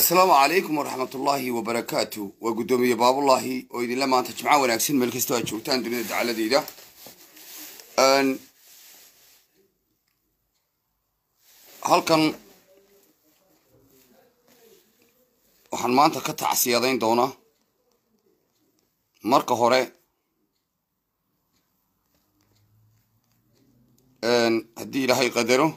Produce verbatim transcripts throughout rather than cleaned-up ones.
السلام عليكم ورحمة الله وبركاته وقدومي باب الله وإذن لما أنت جمعة وناكسين ملك استوى شوتان دون على دي ده أن هل كان وحن ما أنت قطع السيادين دونا مركة هوري أن هدي لهي قدره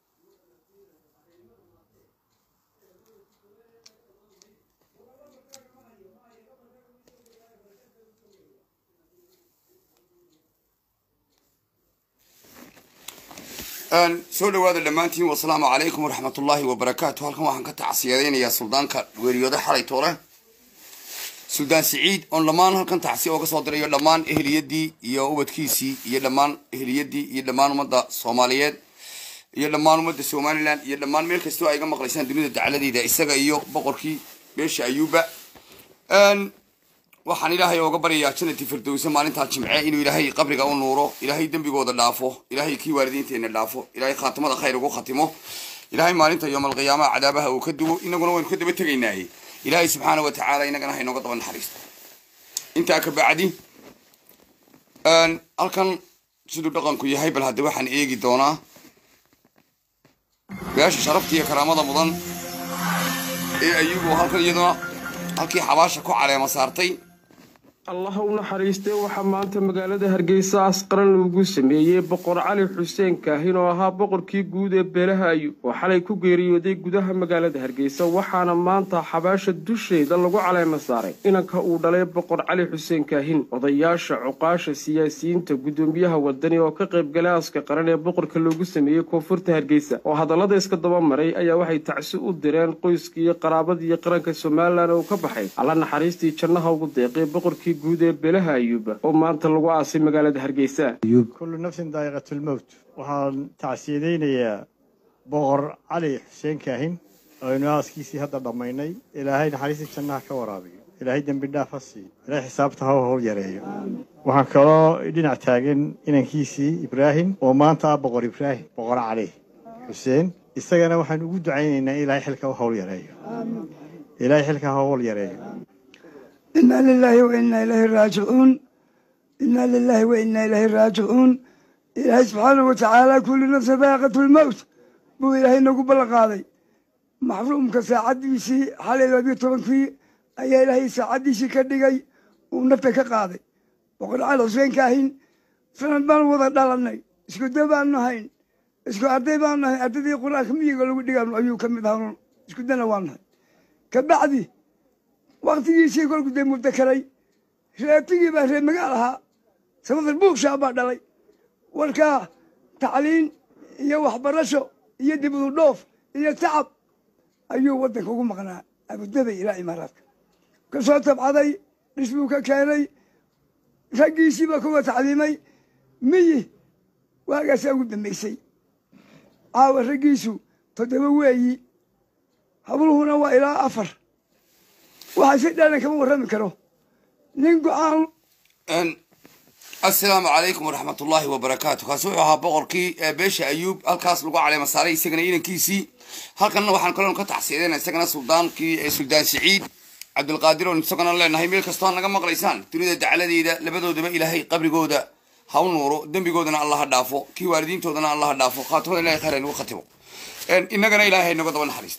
أن سولوا هذا اللمانتين والسلام عليكم ورحمة الله وبركاته. هلكم waxaan ka tacsiyadeen ya suldaanka weeriyada xalay toole Suldaan Saciid on lamaan halkan tacsiyo uga soo diray dhamaan ehliyadii iyo ubadkiisii iyo dhamaan ehliyadii iyo dhamaan umada Soomaaliyeed iyo dhamaan umada Soomaaliland iyo dhamaan meel kasta oo ay ga maqlaysaan dunida dacaladeeda isaga iyo boqorkii beesha Ayuba an waxaan ilaahay uga baryaa jannati firdawsa maalinta jimcee inuu ilaahay qabriga u nuuro ilaahay dambigooda dhaafo ilaahay kii waalidiinteena dhaafo ilaahay khaatimada khayr ugu khatimo ilaahay maalinta yawmal qiyaamaha cadaabaha uu ka duwo inaguna waan ka daba tagaynaa ilaahay subhanahu wa ta'ala inagana hay nooga daba naxariisto inta ka bacdi an halkan sidoo dhaqanku yahay bal hadda waxaan eegi doonaa beesha sharafta iyo karaamada mudan ee Ayuba halkan iyadoo halkii xabaasha ku caleema saartay الله ونحريسته وحمانته مقالة هرقيسة أسقرن لوجو سمية بقر علي حسين كاهن وها بقر كي جودة بلهايو وحلي كوجيريو دي جودها مقالة هرقيسة وحنا مانته حباش الدشة دلقوا على مساري إنك أودلي بقر علي حسين كاهن وضياش عقاش سياسيين تجودون بيها والدنيا وكقب جلاس كقرن بقر كلوجو سمية كوفرت هرقيسة وهذا الله يسكت ضمان مري أي واحد تعسو الدران قيسكي قرابة يقرن كسمال لنا وكبحي على نحريستي كنها وقديقي بقر كي جودة بلها أيوب وما أنت لقوا عاصي مقالة هرقيسة أيوب كل نفس ذائقة الموت وحال تعسيدين يا بغر علي حسين كاهن وناس كيسي هذا ضميني إلى هاي نحريس الشنها كورابي إلى هاي دم بالله فصي إلى حسابتها هو يريه وحكرا إدينا تاجن إن كيسي إبراهيم وما أنت بغر إبراهيم بغر علي حسين استجنا وحن وجود عيننا إلى حلكه هو يريه إلى حلكه هو يريه إنا لله وإنا إليه راجعون إنا لله وإنا إليه راجعون إلهي سبحانه وتعالى كل نفس ذائقة الموت بو إلهي نقبل قاضي محروم كساعديسي حالي لبي طبن فيه أي إلهي ساعديسي كدقي ونفتك قاضي وقل على حسين كاهن سنة بان وضع دالناي اسكو دبان نهين اسكو أردي بان نهين أردي قرآن كمية قلوا دقان أيو كمي دهانون اسكو دنوان نهين كبعدي وقت يجي يقول قدام مبتكري شاتي بس مقالها سمعت البوك شعبان علي والكا تعلين يوح برشو يدي بالضوف يتعب أيوه ودك هو مقنع أبو دبي إلى إمارات كسرت بعضي نسبوك كاري فقي سيبك هو تعليمي مي واقع قدام ميسي عاوز رقيسو تدوي هبلو هنا وإلى أفر وحسيت أنا كم ورمي كرو ننقل أن السلام عليكم ورحمة الله وبركاته خاصوها بقركي بيش أيوب الكاس لقوا على مساري سجنين كيسي هل كنا وحنا كلنا قطع سيدنا سجن سلطان كي سلطان سعيد عبد القادر ونسجن الله نهاي ملك استان نجمع قليسان تريد دعالة دي ده لبدو دم إلهي قبل جودة هون نورو دم بجودنا الله دافو كي واردين تودنا الله دافو خاطر الله خيرين وختمه أن إننا إلهي نقطع الحريست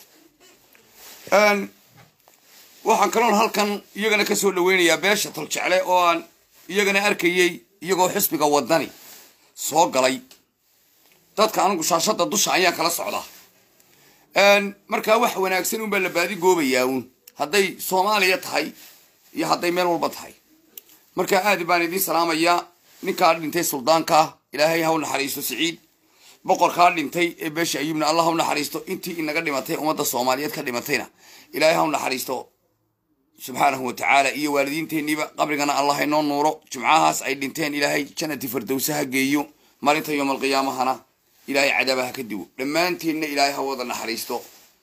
أن waxaan kaloon halkan iyagana ka soo dhaweynayaa beesha taljecle oo aan iyagana arkayay iyagoo xisbiga wadani soo galay dadka anigu shaashada dusha ayaan kala socdaa een marka wax wanaagsan u baa la baadi goobayaa uun haday Soomaaliya tahay iyo haday meel walba tahay marka aad baan idin salaamayaa ninka dhintay suldaanka Ilaahay ha u naxariisto Saciid boqorka dhintay ee beesha Ayuubna Allah ha u naxariisto intii inaga dhimatay umada Soomaaliyeed ka dhimatayna Ilaahay ha u naxariisto سبحانه وتعالى إيه والدين تنيبا قبرنا الله ينون نوره جمعهاس أي دينتين إلهي جنة فردوسها جيو مريت يوم القيامة هنا إلهي عذابها كدو لما أنت إن إلهي هوضنا حريستو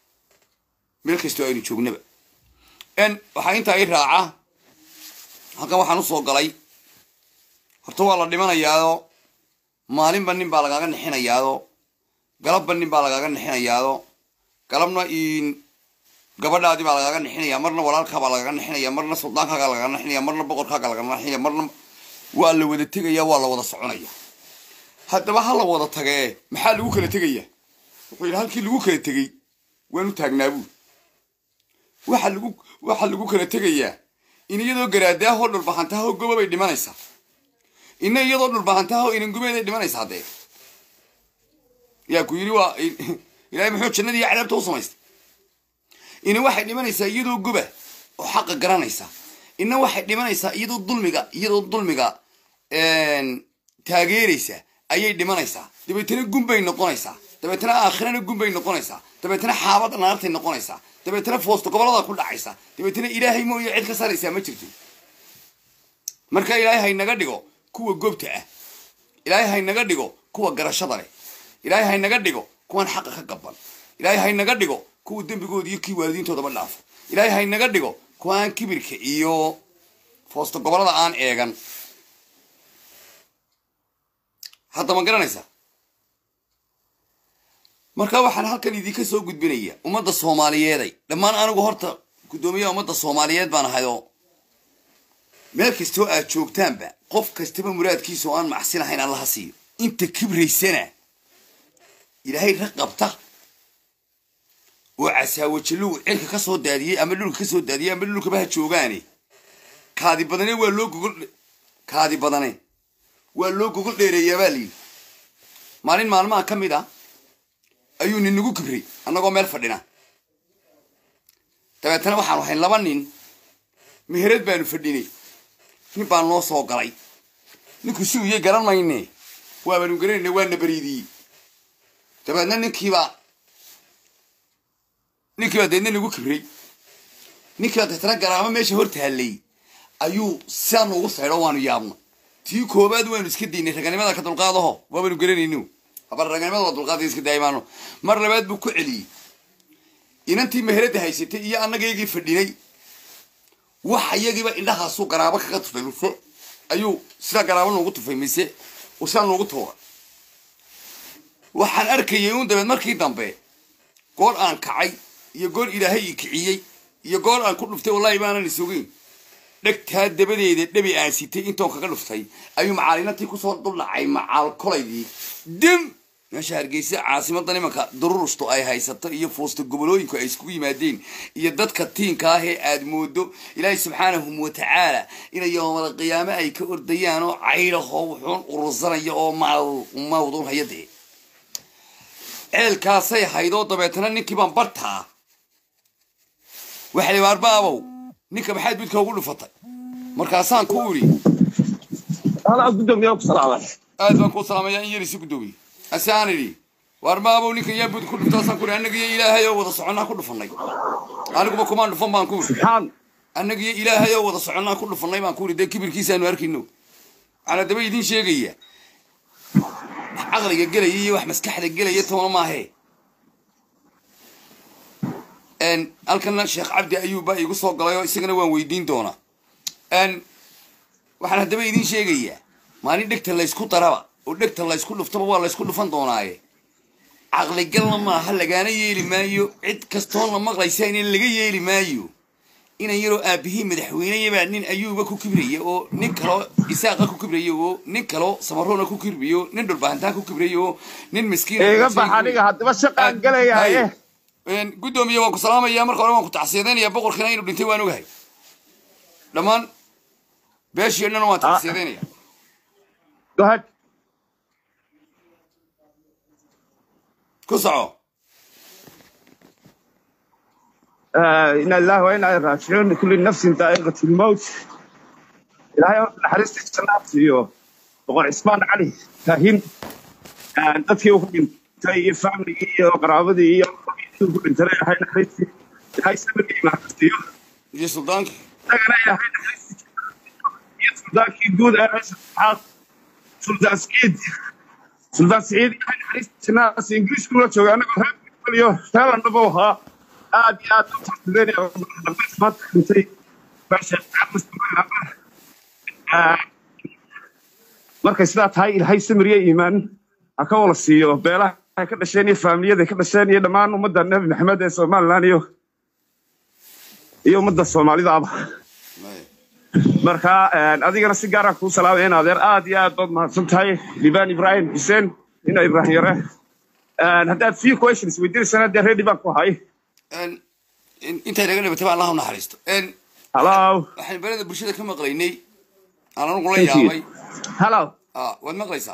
ملك استوى تشوف نبأ إن وحين تاير راعة هكذا وحنصو قلي هرتوا الله دمنا ياهو مالين بنين بالغا نحنا ياهو قلب بنين بالغا نحنا ياهو قلبنا إن gabadhaadii baa lagaga nixinaya marna walaalkaa baa lagaga nixinaya marna suldaankaaga lagaga nixinaya marna boqorkaaga lagaga nixinaya marna waa la wada tegaya waa la wada soconaya haddaba ha la wada tagee maxaa lagu kala tegaya wuxuu yidhi halkii lagu kala tegey waanu taagnaa buur waxa lagu waxa lagu kala tegayaa in iyadoo garaadaahoo dhulbahantaahoo goba bay dhimanaysaa inna iyadoo dhulbahantaahoo inan gubeeday dhimanaysaa dee yaa ku yidhi waa ilaahay muxuu jannadii iyo cadaabta u samaystay ina waxay dhimanaysaa iyadoo goba oo xaqa garanaysa inna waxay dhimanaysaa iyadoo dulmiga iyadoo dulmiga taageeraysa ayay dhimanaysaa dabeetana gunbay noqonaysaa dabeetana aakhirana gunbay noqonaysaa dabeetana xaabada naartay noqonaysaa dabeetana foosto gobolada ku dhacaysa dabeetana ilaahay mooyo cid ka saaraysaa ma jirto marka ilaahay haynaga dhigo kuwa goobta ah ilaahay haynaga dhigo kuwa garashada leh ilaahay haynaga dhigo kuwan xaqa ka gaban ilaahay haynaga dhigo kuwa dembigooda iyo kii waalidiintoodaba dhaafo ilaahay haynaga dhigo kuwa aan kibirka iyo foosto gobolada aan eegan hadda ma garanaysaa marka waxaan halkan idinka soo gudbinaya ummadda soomaaliyeeday dhammaan anigu horta guddoomiyaha ummadda soomaaliyeed baan ahay oo meel kastoo aad joogtaanba qof kastaba muraadkiisa oo aan macsin ahayn allaha siiyo inta kibraysana ilaahay rag qabta oo casaawajallow cirka ka soo daadiyey ama dhulka ka soo daadiyey ama dhulkaba ha joogaane kaadi badane waa loo gogol kaadi badane waa loo gogol dheereeyaa baa layidhi maalin maalmaha ka mid ah ayuu nin nagu kibray annagoo meel fadhina dabeetana waxaanu ahayn laba nin meherad baanu fadhinay nin baan noo soo galay ninku si uyay garan mayne waabaanu garanayna waa na bariidiyey dabeedna ninkiibaa ninkiibaa deedna nagu kibray ninkiibaa deetana garaamo meesha hor taallay ayuu sidaa noogu saydho waanu yaabna tii koobaad waanu iska daynay raganimada ka dulqaadaho waabaanu garanayno habar raganimada waa dulqaadka iska daayimaano mar labaad buu ku celiyey inantii meherada haysatay iyo annagaygii fadhinay waxa iyagiiba indhahaasuu garaabo kaga tufay mise ayuu sidaa garaabo noogu tufay mise uu sidaa noogu tuuray waxaan arkayay uun dabeed markii dambe goor aan kacay iyo goor ilaahay ii kiciyey iyo goor aan ku dhuftay wallaahi baanan isogeyn dhegtaa dabadeeda dhabi aan sitay intoon kaga dhuftay ayuu macaalinantii kusoo duldhacay macaal kolaydii dim meesha hargeysa caasimadda nimanka dururushto ay haysato iyo foosto gobolooyinku ay iskugu yimaadeen iyo dadka tiinka ah ee aad moodo ilaahay subxaanahu watacaala inay yowmal qiyaame ay ka ordayaan oo caydhahoo wuxuun urursanaya oo mawduun hayadee ceelkaasay haydoo dabeetana ninkii baan bartaa waxay baarbaabow ninka maxaad budka ugu dhufatay markaasaan ku uri أنا قدام يوم سلامة. هذا كل سلامة يعني يري سكدوي أساني وارما أبو نيك يبود كل تاسع كل أنا جي إلهي وتصعنا كل فناي أنا كم كمان فم بانكور سبحان أنا جي إلهي وتصعنا كل فناي بانكور ده كبر كيس أنا أركينه أنا دبي يدين شيء جيه عقلي الجلا يجي واحد مسكح الجلا يتهم ما هي أن ألكنا الشيخ عبد أيوب يقول صوت قلايا يسجن وين ويدين دونا أن waxaan hadaba idin sheegayaa maalin dhigta la isku daraba oo dhigta la isku dhuftaba waa la isku dhufan doonaaye aqli galna ma ha lagaana yeeli maayo cid kastoo la maqlaysa in laga yeeli maayo in yaro aabihii madaxweynaha nin ayuuba ku kibriyo oo nin kale isaaqa ku kibriyo oo nin kale samaroona ku kibriyo nin dhulbaantaa ku kibriyo nin miskiin eega baxaniga hadaba shaqaan galayaa een gudoomiye waan ku salaamayaa marka hore waan ku tacsiideynaya boqorkina inuu dhintay waan ogahay dhamaan بيش يلنا ما تحسيديني جهد كسعو إن الله وإنا إليه راجعون كل نفس ذائقة الموت إلهي حريص السنة فيه بقول عثمان علي كاهن dadkii uu dhintay iyo family iyo qaraabadii iyo uu dhintay hay naxariis hay sababay ma xastiyo iyo suldaanki tagana ilaahay naxariis ذاك يقول أنا سلطان سعيد سلطان سعيد يعني حريص ناس إنجليز كلها شو أنا قلت كل يوم ترى نبوها آدي آدي تحدثني بس ما تخنتي باش أمس مركز ذات هاي هاي سمرية إيمان أكول السيو بلا هاي كل شيء فاميلية ذي كل شيء دمان ومدة النبي محمد صلى الله عليه وسلم iyo ummadda Soomaalida aba marka adigana si gaar ah ku salaamay in adeer aad iyo aad baad mahadsan tahay Liban Ibrahim Hussein ina Ibrahim yare haddaad few questions weydiisana dee ready baan ku hay inta laga nabatay Allah u naxariisto hello waxaan barada bulshada ka maqlaynay aan anigu la yaabay hello ah waad maqlaysaa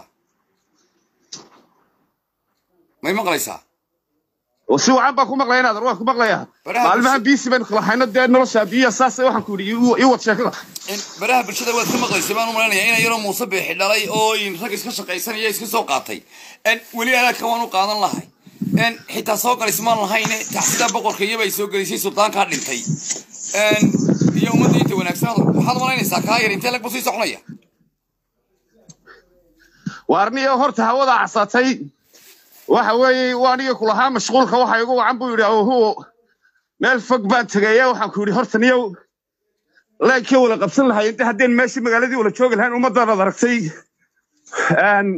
ما يمقليسا وسو عم باكو مقلينا هذا روح مقليا مالمها بيسي بين خلاحنا دير نرشا بيا ساسا waxaan ku yiri iyo sheekada in baraha bulshada waad ka maqlaysaa baan u maleynayaa in yaro muusabix dhalay oo in rag iska shaqaysanaya iska soo qaatay in wali ala ka waan u qaadan lahay in xitaa soo gal ismaan lahayn taxsida boqorka iyo bay soo galisay sultaanka dhintay in iyo ummadii wanaagsan waxaad malaynaysaa ka yar intee lag busii soconaya waarniyo horta hawada casatay waxa weeye waaniga kulaha mashquulka waxa igu wacan buu yiri oo meel fog baan tagay waxaan ku yiri horta niyow laakiin wala qabsan lahayd inta hadeen meeshii magaaladii wala joogi lahayn ummadana aragtay aan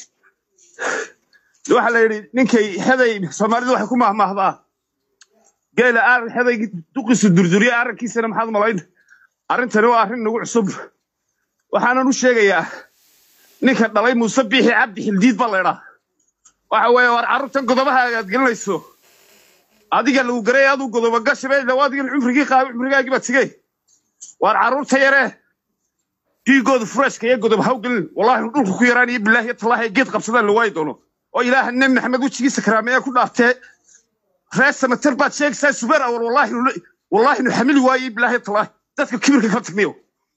waxa la yiri ninkay haday Soomaalidu waxa ku mahmaahdaa geela aar haday duqisu durduriye arrinkiisana maxaad malayn arrintan waa arrin nagu cusub waxaan u sheegayaa ninka dhalay Muuse Biixi Cabdi Xildiid baa leeyahay waxa weeye war arrintan godobaha aad gelinayso adiga lagu garay aad u godoba gashay lawaadiga umrigii qaab umrigaagi baad sigay war arrinta yare diigood fresh ka godob haw gelin wallahi dhulku ku yaraan iyo billahi tallahi geed qabsadaan la way doono oo ilaahay nabi maxamed wajigiisa karaameeya ku dhaaftay reesa matar baad sheegaysaa subar awal wallahi wallahi nu xamil waayay billahi tallahi dadka kibirka ka tagmiyo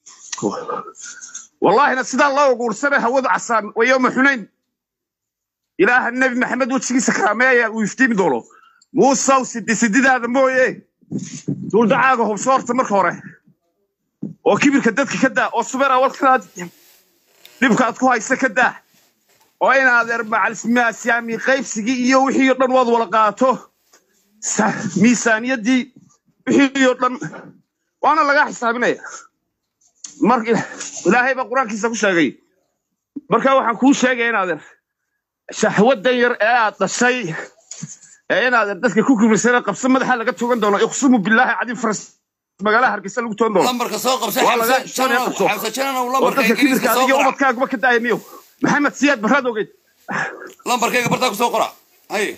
wallahi sida loo guursaday hawada casaan way yawm xunayn إله النبي محمد وجهي سكرامية ويفتيم دولو موسى وسدي سدي هذا مويه دول دعاقهم صورت مركورة وكبير كدتك كدا وصبر أول كلاد نبقى أتكو هاي سكدا وين هذا مع الاسماء سيامي قيب سجي يوحي يطلن وض ولقاته ميسانية دي يوحي يطلن وأنا لقى حسابنا مرك إلهي بقران كيسا كوش شاقي مركا وحن كوش شاقي هذا شهوة دير آه الشيء أنا دتك كوكو مسيرة قبل ما دحال لقيت توقن دونا يقسموا بالله عادي فرس مقالها هرقيسة لقيت توقن دونا لمبر كسوق بس حمسة شنو حمسة شنو ولمبر كينجليز كسوق هذه يوم كاك ما كنت عينيو محمد سياد براد وقيت لمبر كينج برتاك سوق قرا هاي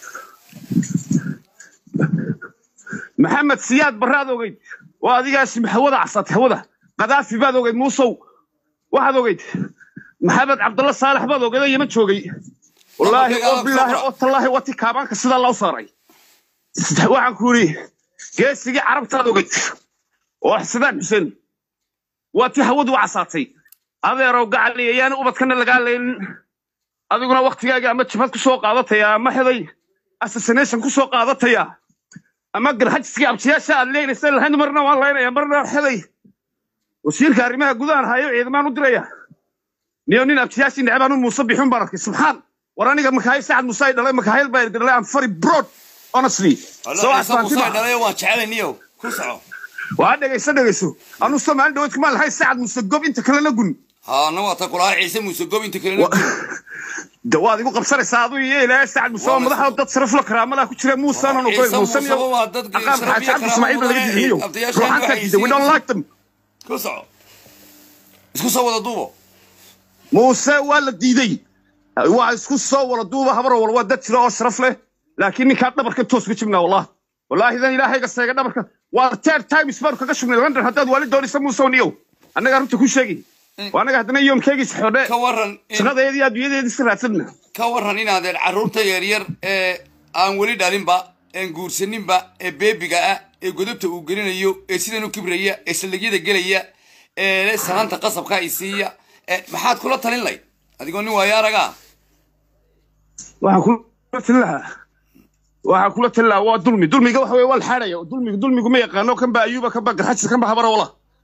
محمد سياد براد وقيت وهذه اسم حوضة عصت حوضة قذافي بعد وقيت موصو واحد وقيت محمد عبد الله صالح بعد وقيت يمت شوقي والله والله والله واتي كابان كسيد الله صاري waxaan ku yiri geesiga carabta ogeyd oo xisbaan xuseen waati hawadu casaatay adeero gacaliyayaan ubadkana laga leeyin adiguna waqtigaaga ama jibad ku soo qaadatay ama xaday assassination ku soo qaadatay ama garxajsiga abtiyaasha aad leeynaysan lahayn marna waan leeynaya marna xaday wasiirka arrimaha gudaha hayo ciidamaan u diraya niyonin abtiyaasha nacbaan u muusabixun barakay subxaan waraniga makaayil saacad musaay dhalay makaayil baa dhalay am very broad honestly so asaan dhalay waan jecelniyo ku soco waa dhageysan dhageyso anu Soomaali dawad kuma lahay saacad musagob inta kale la gun ha na waa ta kula ciise musagob inta kale la gun dawaad igu qabsanaysaa adu iyo ilaa saacad musagob madaxa dad saraf la karaamada ku jira Muuse aan oo qoyn Muuse iyo aqam xaajad Ismaaciil laga diiyo we don't like them ku soco isku soo wada duubo Muuse waa la diiday waa isku soo wada duuba habar walba dad tiro oo sharaf leh laakiin ninka dhabarka toos ku jibna wallahi wallahi idan ilaahay gaseega dhabarka waa third time isbar ka shubnay London hadda wali doonaysa Muuse niyo anaga runta ku sheegi waanaga hadana yoomkeegis xodhe ka waran shaqadeedii adduunyadeedii iska raadsadna ka waran inaad carruurta yar yar ee aan wali dhalinba aan guursaninba ee beebiga ah ee godobta uu gelinayo ee sidan u kibraya ee saldhigyada gelaya ee salaanta qasabka ay siiya maxaad kula talin lay adigoo nin waayaaraga waxaan kula talin lahaa waxaan kula talin lahaa waa dulmi dulmiga waxa weeye wal xaarayo dulmiga dulmigu ma yaqaano kan ba ayuuba kan ba garxajis kan ba habara wala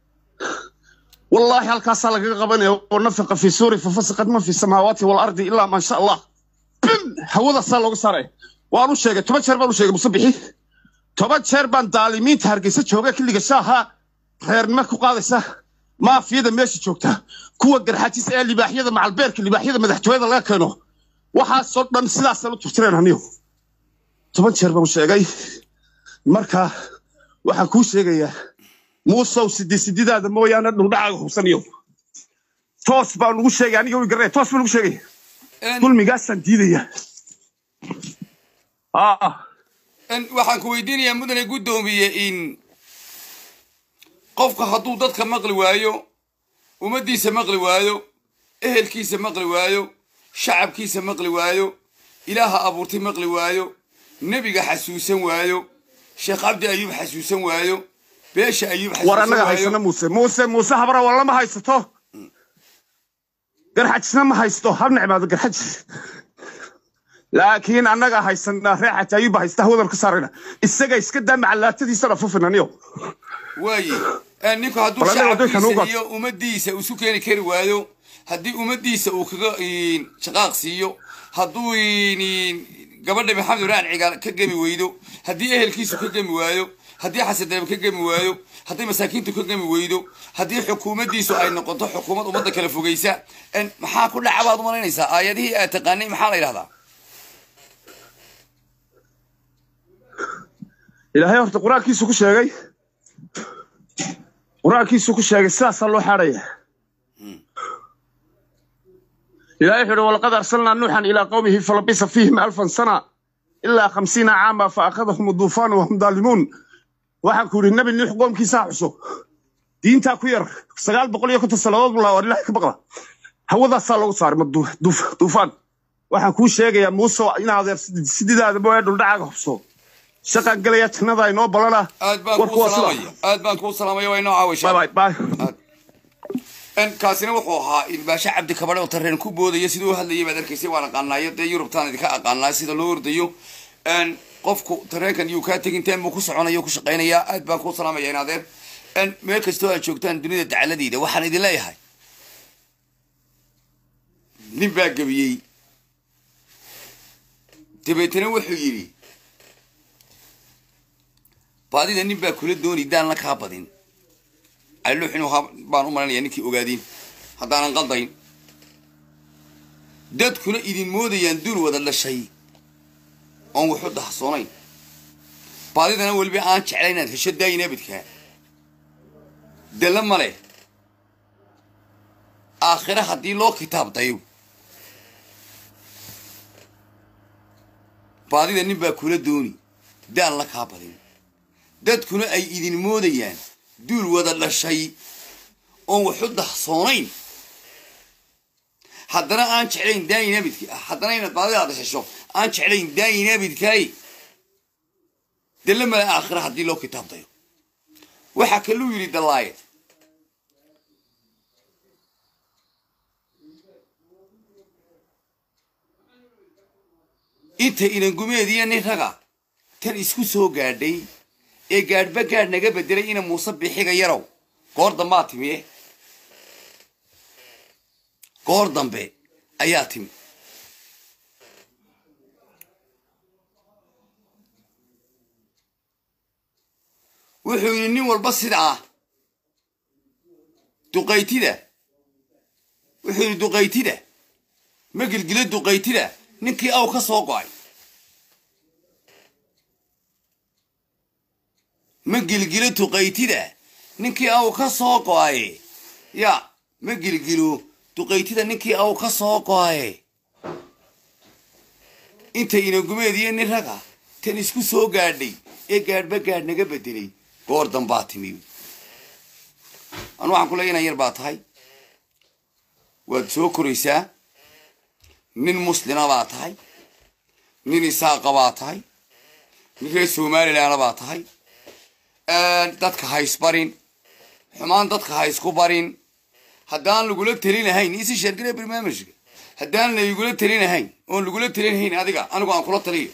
wallahi halkaas laga qabanayo oo nafaqa fi suuri fa fasaqad ma fi samaawaati wal ardi illa ma sha Allah hawada sal looga saaray waan u sheegay toban jeer baan u sheegay musabixi toban jeer baan daalimiinta hargeysa jooga kiliga shaaha reernimo ku qaadaysa maafiyada meesha joogta kuwa garxajis ee libaaxyada macal beerka libaaxyada madaxtooyada laga keeno waxa soo dhan sidaas la turtireen aniyo toban jeer baan sheegay marka waxaan kuu sheegayaa muusow sidii sididaada mooyaane dhuldhacaaga hubsaniyo toos baan ugu sheegay aniga way garnay toos baan ugu sheegay dulmigaasaan diidaya ah ان waxaan ku weydiinayaa mudane gudoomiye in qofka hadduu dadka maqli waayo umadiisa maqli waayo ehelkiisa maqli waayo shacabkiisa maqli waayo ilaaha abuurtay maqli waayo nabiga xasuusan waayo sheekh abdi ayub xasuusan waayo beesha ayub xasuusan waayo waranaga haysana muuse muuse muuse habara wala ma haysato garxajna ma haysto har nicmaado garxaj laakiin annaga haysana reexat ayub haysta wadal ka saarina isaga iska daa macalaatadiisa rafufinaniyo waayi ninku hadduu shacabkiisa iyo umadiisa uu isu keeni kari waayo haddii umadiisa uu kaga shaqaaq siiyo hadduu gabadha maxamed ibrahim cigaal ka gemi weydo haddii ehelkiisu ka gemi waayo haddii xasan dayb ka gemi waayo haddii masaakiintu ka gemi weydo haddii xukuumaddiisu ay noqoto xukuumad ummadda kala fogeysa maxaa ku dhaca baad umalaynaysaa aayadihii aad taqaanay maxaa la yidhahdaa ilaahay horta quraankiisu ku sheegay quraankiisu ku sheegay sidaas loo xaaraya ilaahay xiro walqad arsalna nuuhan ila qawmihi falabisa fihim alfan sana illa khamsiina aama fa akhadhum dufan wa hum dalimun waxaan ku yiri nabi nuux qoomkiisa xuso diinta ku yar sagaal boqol iyo konton sanadood la ilaahay ka baqla hawada saa lagu saaray dufan waxaan ku sheegayaa muuse inaad sididaada boo dhul dhacaaga xuso shaqan galaya jannada inoo balana aad baan ku salaamaya aad baan ku salaamaya way noo caawishaa bye bye ان كاسنا وحوها إن باشا عبد كبر وترين كوبو ده يسيدو هذا اللي بدر كيسي وانا قلنا يد يوروب تاني ذيك قلنا يسيد اللور ديو ان قفكو ترين كان يوكاتين تيم مكوس عنا يوكوس قينا يا أد بانكو سلام يا نادر ان ملك استوى شوكتان دنيا تعالى دي ده وحنا دي لا هاي نبى قبيي تبي تنوح يجري بعدين نبى كل الدنيا دان لك هابدين قالوا حنو بان أمرنا يعني كي أوجادين هذا أنا غلطين دت كنا إذن مودي يندور وذا الشيء أو وحده حصانين بعدين أنا أقول بأنش علينا هالشيء ده ينبتك دلما له آخره هدي له كتاب تيو بعدين نبى كل دوني دان لك هابدين دت كنا أي إذن مودي يعني دول وذا الشيء أو وحده حصانين حضرنا أنش علين داي نبيتك حضرنا بعد هذا الشيء أنش علين داي نبيتك دلما الآخر هدي له كتاب ضيو وحكى له يريد الله أنت إن الجميع دي نهرجع كان يسكو سو قاعدي إيه قاعد بقاعد نجا بدري إن مصاب حاجة يرو قردن ماتمي قردن بي أياتمي وحيني والبص دعاه دقيتي ده وحين دقيتي ده ما قل قلت دقيتي ده نكي أو كسوقاي ما قلقلو تقيتي ده نكي أو كسوقاي يا ما قلقلو تقيتي ده نكي أو كسوقاي أنت إنه قمدي إني رجع تنسكو سوق قاعدي إيه قاعد بقاعد نجا بدري قردن باتمي أنا وعن كل ينا يربط هاي وتسوق ريسا من مسلم بات هاي من إساق بات هاي من رسول مالي أنا بات هاي dadka ha isbarin xumaan dadka ha isku barin haddaan lagula talinahayn isi sheergale barnaamijka haddaan lagula talinahayn oon lagula talinahayn adiga anigu aan kula taliyo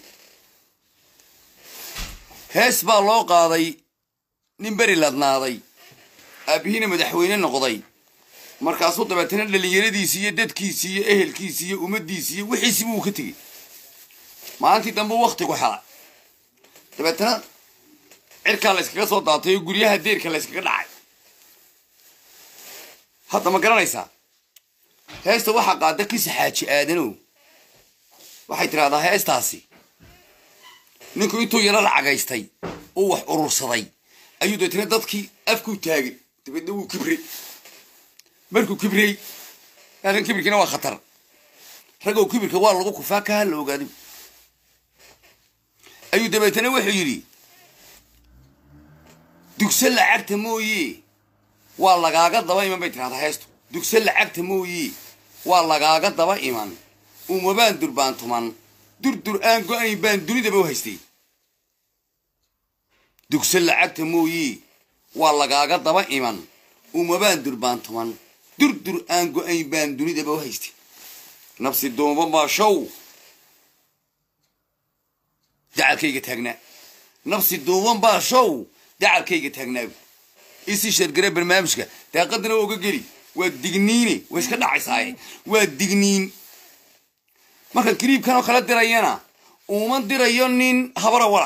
hees baa loo qaaday nin beri ladnaaday aabihiina madaxweyne noqday markaasuu dabeetana dhalinyaradiisi iyo dadkiisi iyo ehelkiisi iyo ummadiisi iyo wixiisi buu ka tegey maalintii dambe waqtigu xala dabeetana cirkaa la iskaga soo daatay oo guryaha deerka la iskaga dhacay hadda ma garanaysaa heesta waxaa qaada kisi xaaji aadanow waxay tidhahdaa heestaasi ninku intuu yaro lacagaystay uu wax urursaday ayuu deetana dadkii afkuu taagay dabeedna wuu kibrey markuu kibrey laakiin kibirkiina waa khatar ragoo kibirka waa lagu kufaa ka hala ogaado ayuu dabeetana wuxuu yidhi dugse lacagta mooye waa lagaaga daba iman bay tirahdaa heestu dugse lacagta mooye waa lagaaga daba iman umabaan durbaan tuman durdur aan go-ayn baan dunidaba u haystay dugse lacagta mooye waa lagaaga daba iman umabaan durbaan tuman durdur aan go-ayn baan dunidaba u haystay nafsi duuba maashow dacalkayga taagnaa nafsi duuban baashow dacalkayga taagnaabu isii sheergare barnaamijka daaqadana oga geli waa digniine way iska dhacaysaaye waa digniin markan kiriibkan oo kala dirayana uma dirayo nin habara wala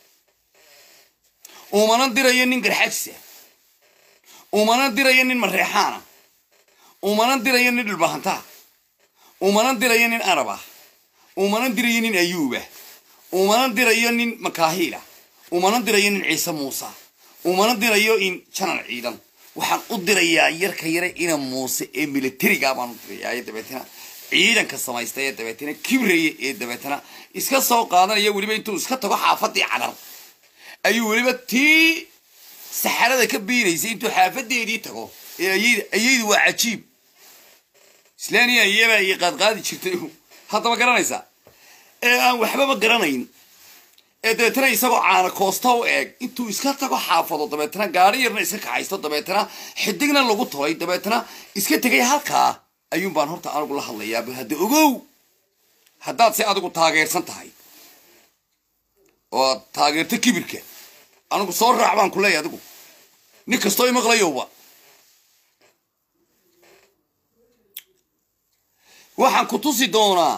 umana dirayo nin garxajisa umana dirayo nin mareexaana umana dirayo nin dhulbahantaa umana dirayo nin araba umana dirayo nin ayuuba umana dirayo nin makaahiila umana dirayo nin ciise muuse umana dirayo in janal ciidan waxaan u dirayaa yarka yare ina muuse ee militariga baan u dirayaa dabeetana ciidanka samaystay ee dabeetana kibreye ee dabeetana iska soo qaadanaya weliba intuu iska tago xaafadii cadar ayuu weliba tii saxarada ka biinaysay intuu xaafadeedii tago ee ayaydu waa cajiib islaaniya iyaba iyo qaadqaadi jirtay haddaba garanaysaa ee aan waxbaba garanayn ee dabeetana isagoo caana koosta u eeg intuu iska tago xaafado dabeetana gaari yarna iska kaxaysto dabeetana xidigna lagu tolay dabeetana iska tegay halkaa ayuun baan horta anigu la hadlayaa bal hadda ogow haddaad si adigu taageersan tahay oo taageerto kibirka anigu soo raac baan ku leeyahay adigu nin kastoo imaqlayowba waxaan ku tusi doonaa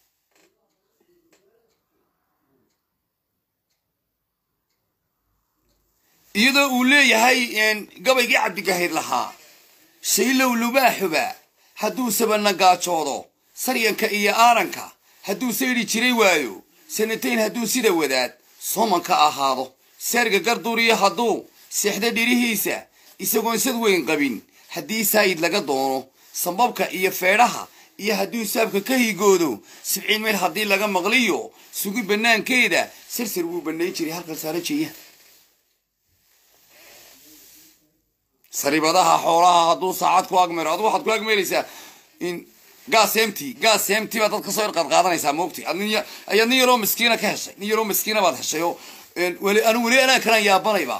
iyadoo uu leeyahay gabaygii cabdigahir lahaa shaylow lubaaxuba hadduu sabana gaajoodo saryanka iyo aaranka hadduu sayri jiray waayo sanatayn hadduu sida wadaad soomanka ahaado seerga garduuriyo hadduu seexda dhirihiisa isagoon sad weyn qabin haddii saayid laga doono sambabka iyo feedhaha iyo hadduu saabka ka higoodo sibciin meel haddii laga maqliyo sugi bannaankeeda sirsir wuu bannayn jiray halkan saara jeeya saribadaha xoolaha hadduu saacad ku agmeero adu waxaad ku agmeeraysaa in gaas empty gaas empty baad dad kasoo irqaad qaadanaysaa moogti ayaad nin yaroo miskiina ka heshay nin yaroo miskiina baad heshay oo weli anu weli anaa kalaan yaabanayba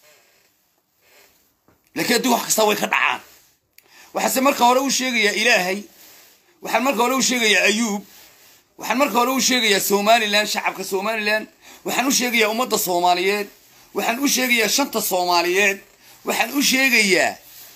laakiin haddii wax kasta way ka dhacaan waxaase marka hore u sheegayaa ilaahay waxaan marka hore u sheegayaa ayuub waxaan marka hore u sheegayaa somalilan shacabka somalilan waxaan u sheegayaa ummadda soomaaliyeed waxaan u sheegayaa shanta soomaaliyeed waxaan u sheegayaa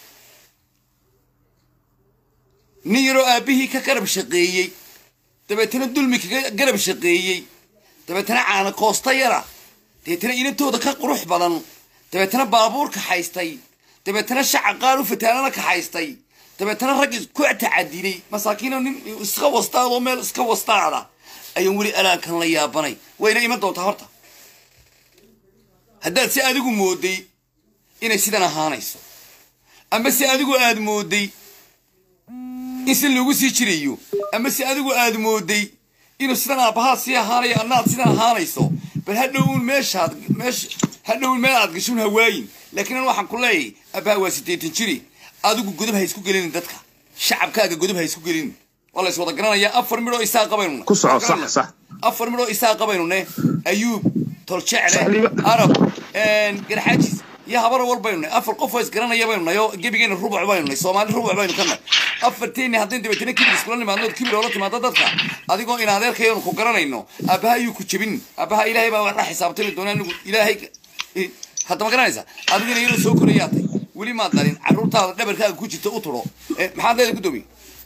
nin yaroo aabbihii ka garab shaqeeyey dabeetana dulmi kaga garab shaqeeyey dabeetana caana koosta yara dabeetana inantooda ka qurux badan dabeetana baabuur kaxaystay dabeetana shacab qaar u fataalana kaxaystay dabeetana rag ku tacadilay masaakiina nin iska wastaadoo meel iska wastaada ayaan weli alaankan la yaabanay wayna iman doontaa horta haddaad si adigu mooday inay sidan ahaanayso ama si adigu aad mooday in si lagu sii jirayo ama si adigu aad mooday inuu sidan aabbahaa sii ahaanayo annaad sidan ahaanayso bal hadhowun meeshaad meesha hadhowun meel aad gashuun hawaayin laakiin an waxaan ku leeyahay aabbaha waa siddeetan jiri adigu godob ha isku gelinin dadka shacabkaaga godob ha isku gelinin waa la is wada garanayaa afar midhoo isaa qabaynune ku soco sax sax afar midhoo isaa qabaynune ayuub toljecle arab garxaajis يا هبر والبيننا أفر قفوا يسكرنا يبيننا يو جيبينا ربع بيننا سومالي ربع بيننا كنا أفرتيني هاتين تبتين كبير سكولنا ما نود كبير ولا تما تدخل هذه قو إن هذا الخير نخكرنا إنه أبها يكتشبين أبها إلهي بقى راح حسابتين الدنيا إنه إلهي حتى ما كنا نسا هذا اللي يلو سوكرياتي ولي ما دارين عروتها دبر كذا كوتشي تأطره محاذا الكتبي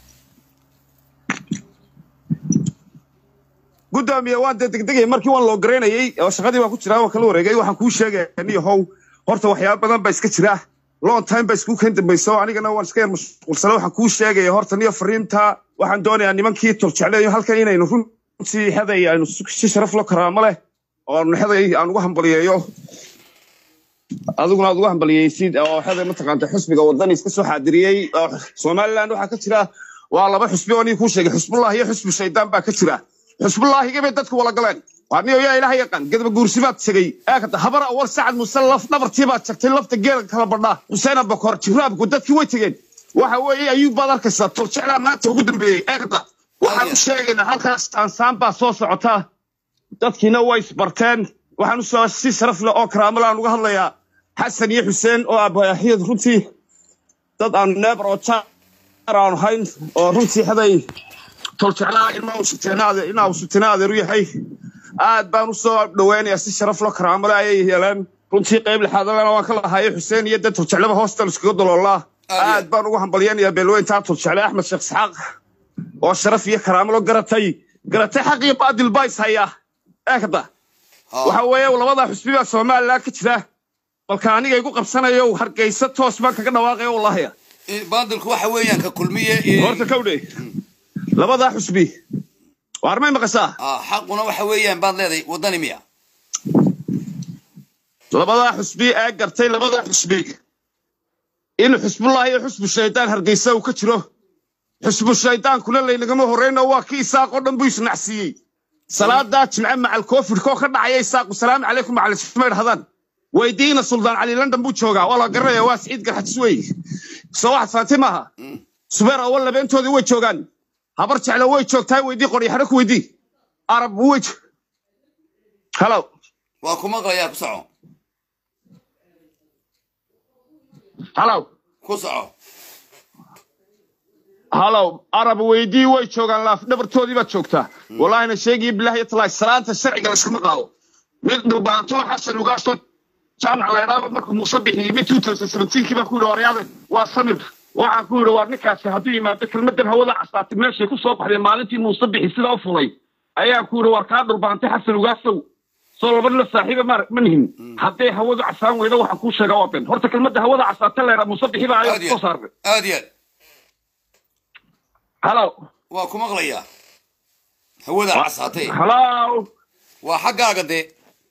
قدامي وانت تدقي مركي وان لو قرينayay oo shaqadii waa ku jiraa waa kala wareegay waxaan ku sheegay how horta waxyaabo badan ba iska jira long time ba isku kan dambayso anigana waan iska yar mashquulsanahay waxaan ku sheegay horta niyo fariinta waxaan doonayaa nimankii toljecelay halkan inaynu runtii haday aynu si sharaf loo karaamo leh oo haday aan ugu hambaliyeeyo adiguna aad ugu hambaliyeysid oo waxaad ma taqaantay xusbiga wadani iska soo xaadiriyay Soomaaliland waxa ka jira waa laba xusbi oo ku sheegay xusbullah iyo xusbi shaydaan baa ka jira xusbullah iga bay dadku wala galeen waaniyo yaa ilaahay yaqaan gadba guursibaad tagay aagta habara war saacad musallaf nabartii baad tagtay lafta geel kala badhaa Hussein Abakar jiraabku dadkii way tageen waxa weeye ayuu baad arkaysaa to jeclaa maanta ugu dambeeyay aagta waxaan u sheegaynaa halkaas aansaan baa soo socota dadkiina way isbarteen waxaan u soo si sharaf leh oo karaamo leh uga hadlayaa Xasan iyo Hussein oo abaahiyad runtii dad aan neebar oo aan hayn oo runtii haday tol jeclaa inuu suteenaade inuu suteenaade ruuxay aad baan u soo dhaweynaya si sharaf leh karaamo leh ay yeelan runtii qayb lixaad leh waan ka lahaay Hussein iyo dad tol jeclaba hostel iskaga daloolaa aad baan ugu hambalyeynaya beelweynta tol jeclaa Axmed Sheekh Saxaaq oo sharaf iyo karaamo loo garatay garatay xaq iyo baadil bays haya aakada waxa weeye labada xusbiga Soomaaliland ka jira balka aniga igu qabsanayo Hargeysa toos baan kaga dhawaaqay wallahi baadilku waxa weeyaan ka kulmiye horta kawdhay labada xusbi waarmay maqashaa ah xaquna waxa weeyaan baad leeday wadani miya labada xusbi ee gartay labada xusbi in xusbullah iyo xusbu shaydaan Hargeysa uu ka jiro xusbu shaydaan kula leeynagama horeyna waa ki isaaq oo dhan buu isnacsiyay salaada jimca macal koofid ko ka dhacay isaaq salaam alaykum macal ismayd hadan weydiina suldaan cali london buu joogaa wala garay waa Saciid Garxajis way soo wax Faatimaha subeer awal labeentoodii way joogaan habar jeclo way joogtaa weydii qori xaro ku weydii arab way hello waa kuma qaya ku soco hello ku soco hello arab weydii way joogaan laaf dhabartoodii baad joogtaa wallaahina sheegay billahi talaa salaanta sharciga la iskuma qaado mid dhubaato xasan ugaasto jaamac leedahay markuu musabixi mid two thousand seventeen kiba ku dhawriyada waa samir waxa ku yiri war ninkaasi haduu yimaado kelmadan hawada casaatay meesha ku soo baxday maalintii musabixi sida u fulay ayaa ku yiri war ka dhulbaantay xasan ugaasto soo laban la saaxiiba mar manhim haday hawada casaan weyda waxa ku sheega wadan horta kelmada hawada casaatay leedahay musabixi baa ay soo saartay aad iyo hello waa kuma qlaya hawada casaatay hello waa xaqaaga de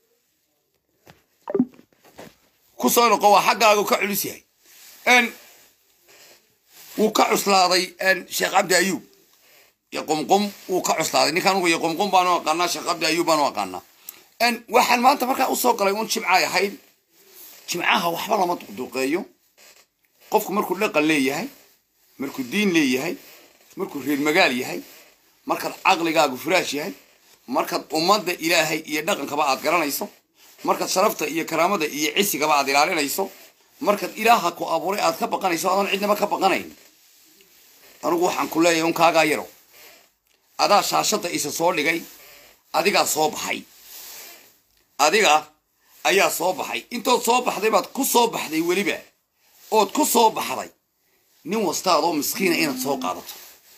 ku soo noqo waa xaqaaga ka culus yahay en uu ka cuslaaday en Sheekh Abdi Ayub yaqumqum uu ka cuslaaday ninkan uu yaqumqum baan oo qana Sheekh Abdi Ayub baan oo qana en waxaan maanta markaa u soo galay un jimca yahay jimcaha waxba lama duqduqeeyo qofku markuu dhaqan leeyahay markuu diin leeyahay markuu reer magaal yahay markaad aqligaagu firaash yahay markaad ummadda ilaahay iyo dhaqankaba aad garanayso markaad sharafta iyo karaamada iyo cisigaba aad ilaalinayso markaad ilaaha ku abuuray aad ka baqanayso adoon cidnaba ka baqanayn anigu waxaan ku leeyahay un kaagaa yaro adaa shaashada isa soo dhigay adigaa soo baxay adiga ayaa soo baxay intood soo baxday baad ku soo baxday weliba ood ku soo baxday nin wastaadoo miskiina inaad soo qaadato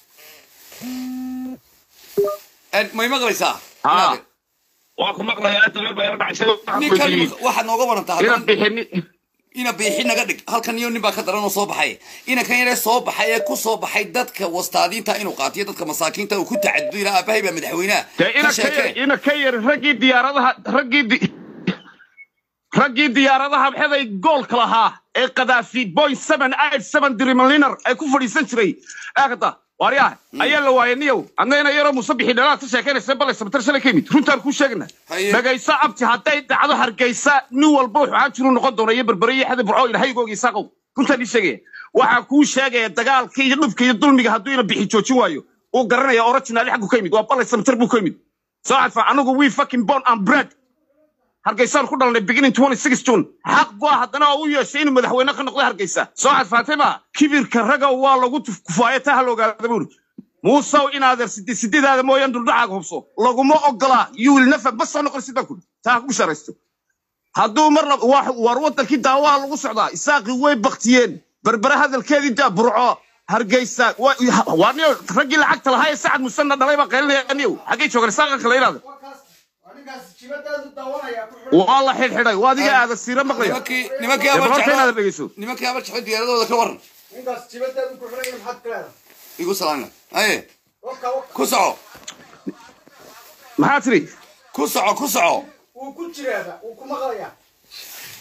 ما يمغليسا ها واكو مقلaya aad bay dhacayso waxa nooga warantaa ina bixin ina bixin naga dhig halkan iyo nin baa ka daran oo soo baxay ina kan yare soo baxay ee ku soo baxay dadka wastaadinta inuu qaatiyo dadka masaakiinta uu ku tacaddo ila abahay ba madaxweynaha ina ka ina ka yar ragii diyaaradaha ragii ragii diyaaradaha baxday gool kala ha ee qadaafi point seven eight seven dreamliner ay ku fadhiisan jiray aagta wariya ayaa la waayaniyo annayna yaro musabixi dhalaa ta sheekanaysa bal sabtar shalay kamid runtaan ku sheegna dhagaysa abti haday dacdo Hargeysa nin walba wuxuu aan jiru noqon doonaa barbariye xad burco ilaahay googiisa qow runtaan ii sheegay waxa ku sheegay dagaalkii iyo dhubkii iyo dulmiga haduu ina bixi joojin waayo oo garanaya original xaq ku kamid waa bal sabtar buu kamid soo cadfa anagu we fucking born and bred Hargeysa ku dhalnay beginning twenty-six June xaq baa hadana uu yeeshay inuu madaxweyne ka noqdo Hargeysa soo cad Fatima kibirka raga waa lagu kufaayata haloogaada buur Muuse in adeer sidii sideedaada mooyan dul dhacaag hubso laguma ogola you will never bas soo noqon sida ku taa ku sharaysto haduu mar war wadankii daawa lagu socdaa isaaqi way baqtiyeen barbara hadalkeedii daa burco Hargeysa waa niyo ragii lacagta lahaay saacad musanna dhalay ba qeylinayo xagee joogan isaaqan kale ilaada والله حيل حيل وادي قاعد السيره مقليه نمكي نمكي ابو جحد نمكي ابو جحد ديالودا كورن ninkaas jibadeedu ku xiray maxad kaleeda igu salaana ay ku soco maxaa tiri ku soco ku soco uu ku jiraa uu ku maqlayaa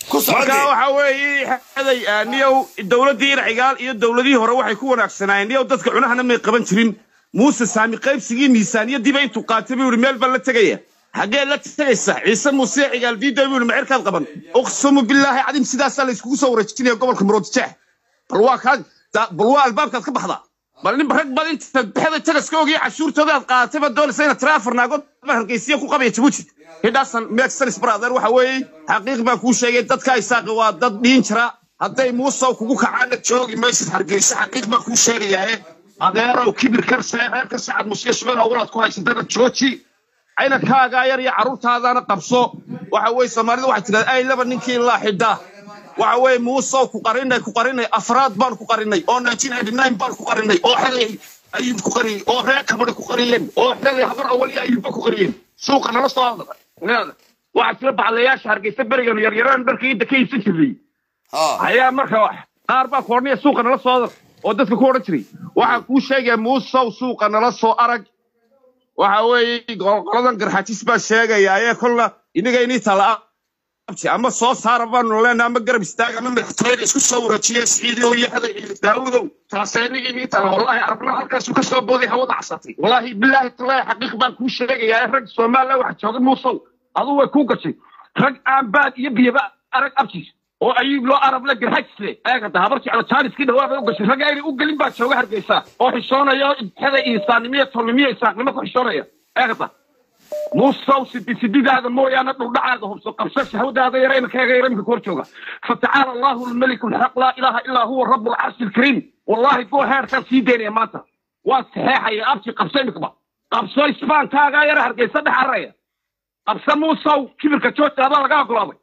marka waxa weeye haday niyow dawladii racigaal iyo dawladii hore waxay ku wanaagsanaayeen niyow dadka cunahana may qaban jirin muuse saami qaybsigii miisaaniyadii bay intuu qaatay buu meel bal la tagaya xagee la tagaysa ciise muuse cigaal diiday buu macerkaad qaban uqsumu billahi adim sidaas la isku soo wareejinay gobolka Maroodijeex bal waa ka bal waa albaabkaad ka baxda bal nin rag bad inta baxda tagaska ogiy cashuurtooda qaatay ba doonaysa in trafarnaagood ma hargeysiyo ku qabay Djibouti hidaasan meexalis brother waxa weeye xaqiiq baan ku sheegay dadka ay saaqi waa dad dhiin jira haday muuse kugu kacaan joogi meesha hargeysa xaqiiq baan ku sheegay adeero kibir karsaa reerka saacad mushkishbana walaad ku haysataa jooji ayna kaaga yar iyo caruurtaadana qabso waxa weeye Soomaalidu waxay tiraahdaa ay laba ninkii la xidha waxa weeye muuse ku qarinay ku qarinay afraad baan ku qarinay oo nineteen eighty-nine baan ku qarinay oo xalay ayuu ku qarinay oo reer kabad ku qariyeen oo xalay habar awali ayuu ku qariyeen suuqa nala soo hadlay waxa sida baclayaasha hargeysa barigan yar yaraan barkii inta ka iibsan jiray ha ayaa marka wax qaar baa koorniya suuqa nala soo hadlay oo dadka ku oran jiray waxa ku sheegay muuse suuqa nala soo arag waxa weeye qoladan garxatis baa sheegay ay kulna iniga inii tala ama soo saar baan leena ama garab istaag ama madaxtooyada isku soo wareejiyay Siciidiyo iyo haday Daawudow taasayniga inii tala wallahi arabna halkaas ka soo booday hawada casatay wallahi billahi taala xaqiiq baan ku sheegay rag Soomaaliya wax jooga muuse adu way ku gashay rag aan baad iyo biyaba arag abtiis oo ayuu loo arab la garxaysle ayaga habarti ala taariskii dhawaad u gashay rag ay u galin baa jooga hargeysa oo xishoonayo intada insaanimiyad tolmiyad saaqnimo ku xishoonaya ayaga muuse sididaada mooyaana dhuldacaada hubso qabsasha hawdaada yareen kaaga yareen ku jooga fata'ala Allahu al-malik al-haq la ilaha illa huwa rabb al-arsh al-karim wallahi go heer ka sii deynaya maanta waa saxeexay abti qabsaynka qabso isbaan kaaga yar hargeysa dhaxaraya qabsa muuse kibirka joogtada laga ogolaaday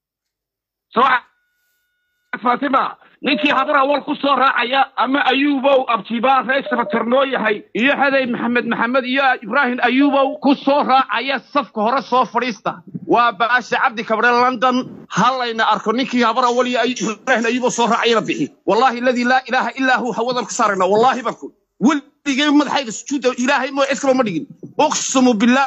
soo Fatima ninkii hadara wal ku soo raacaya ama Ayuubow abtibaa reesaba tarnoo yahay iyo haday Maxamed Maxamed iyo Ibrahim Ayuubow ku soo raacaya safka hore soo fadhiista waa baasha Cabdi Kabre London halayna arko ninkii hadara wal iyo Ibrahim Ayuubow soo raacayna bixi wallahi alladhi la ilaha illa hu hawadan ka saarayna wallahi barku waliga madaxayga sujuuda ilaahay mo iskala ma dhigin uqsumu billah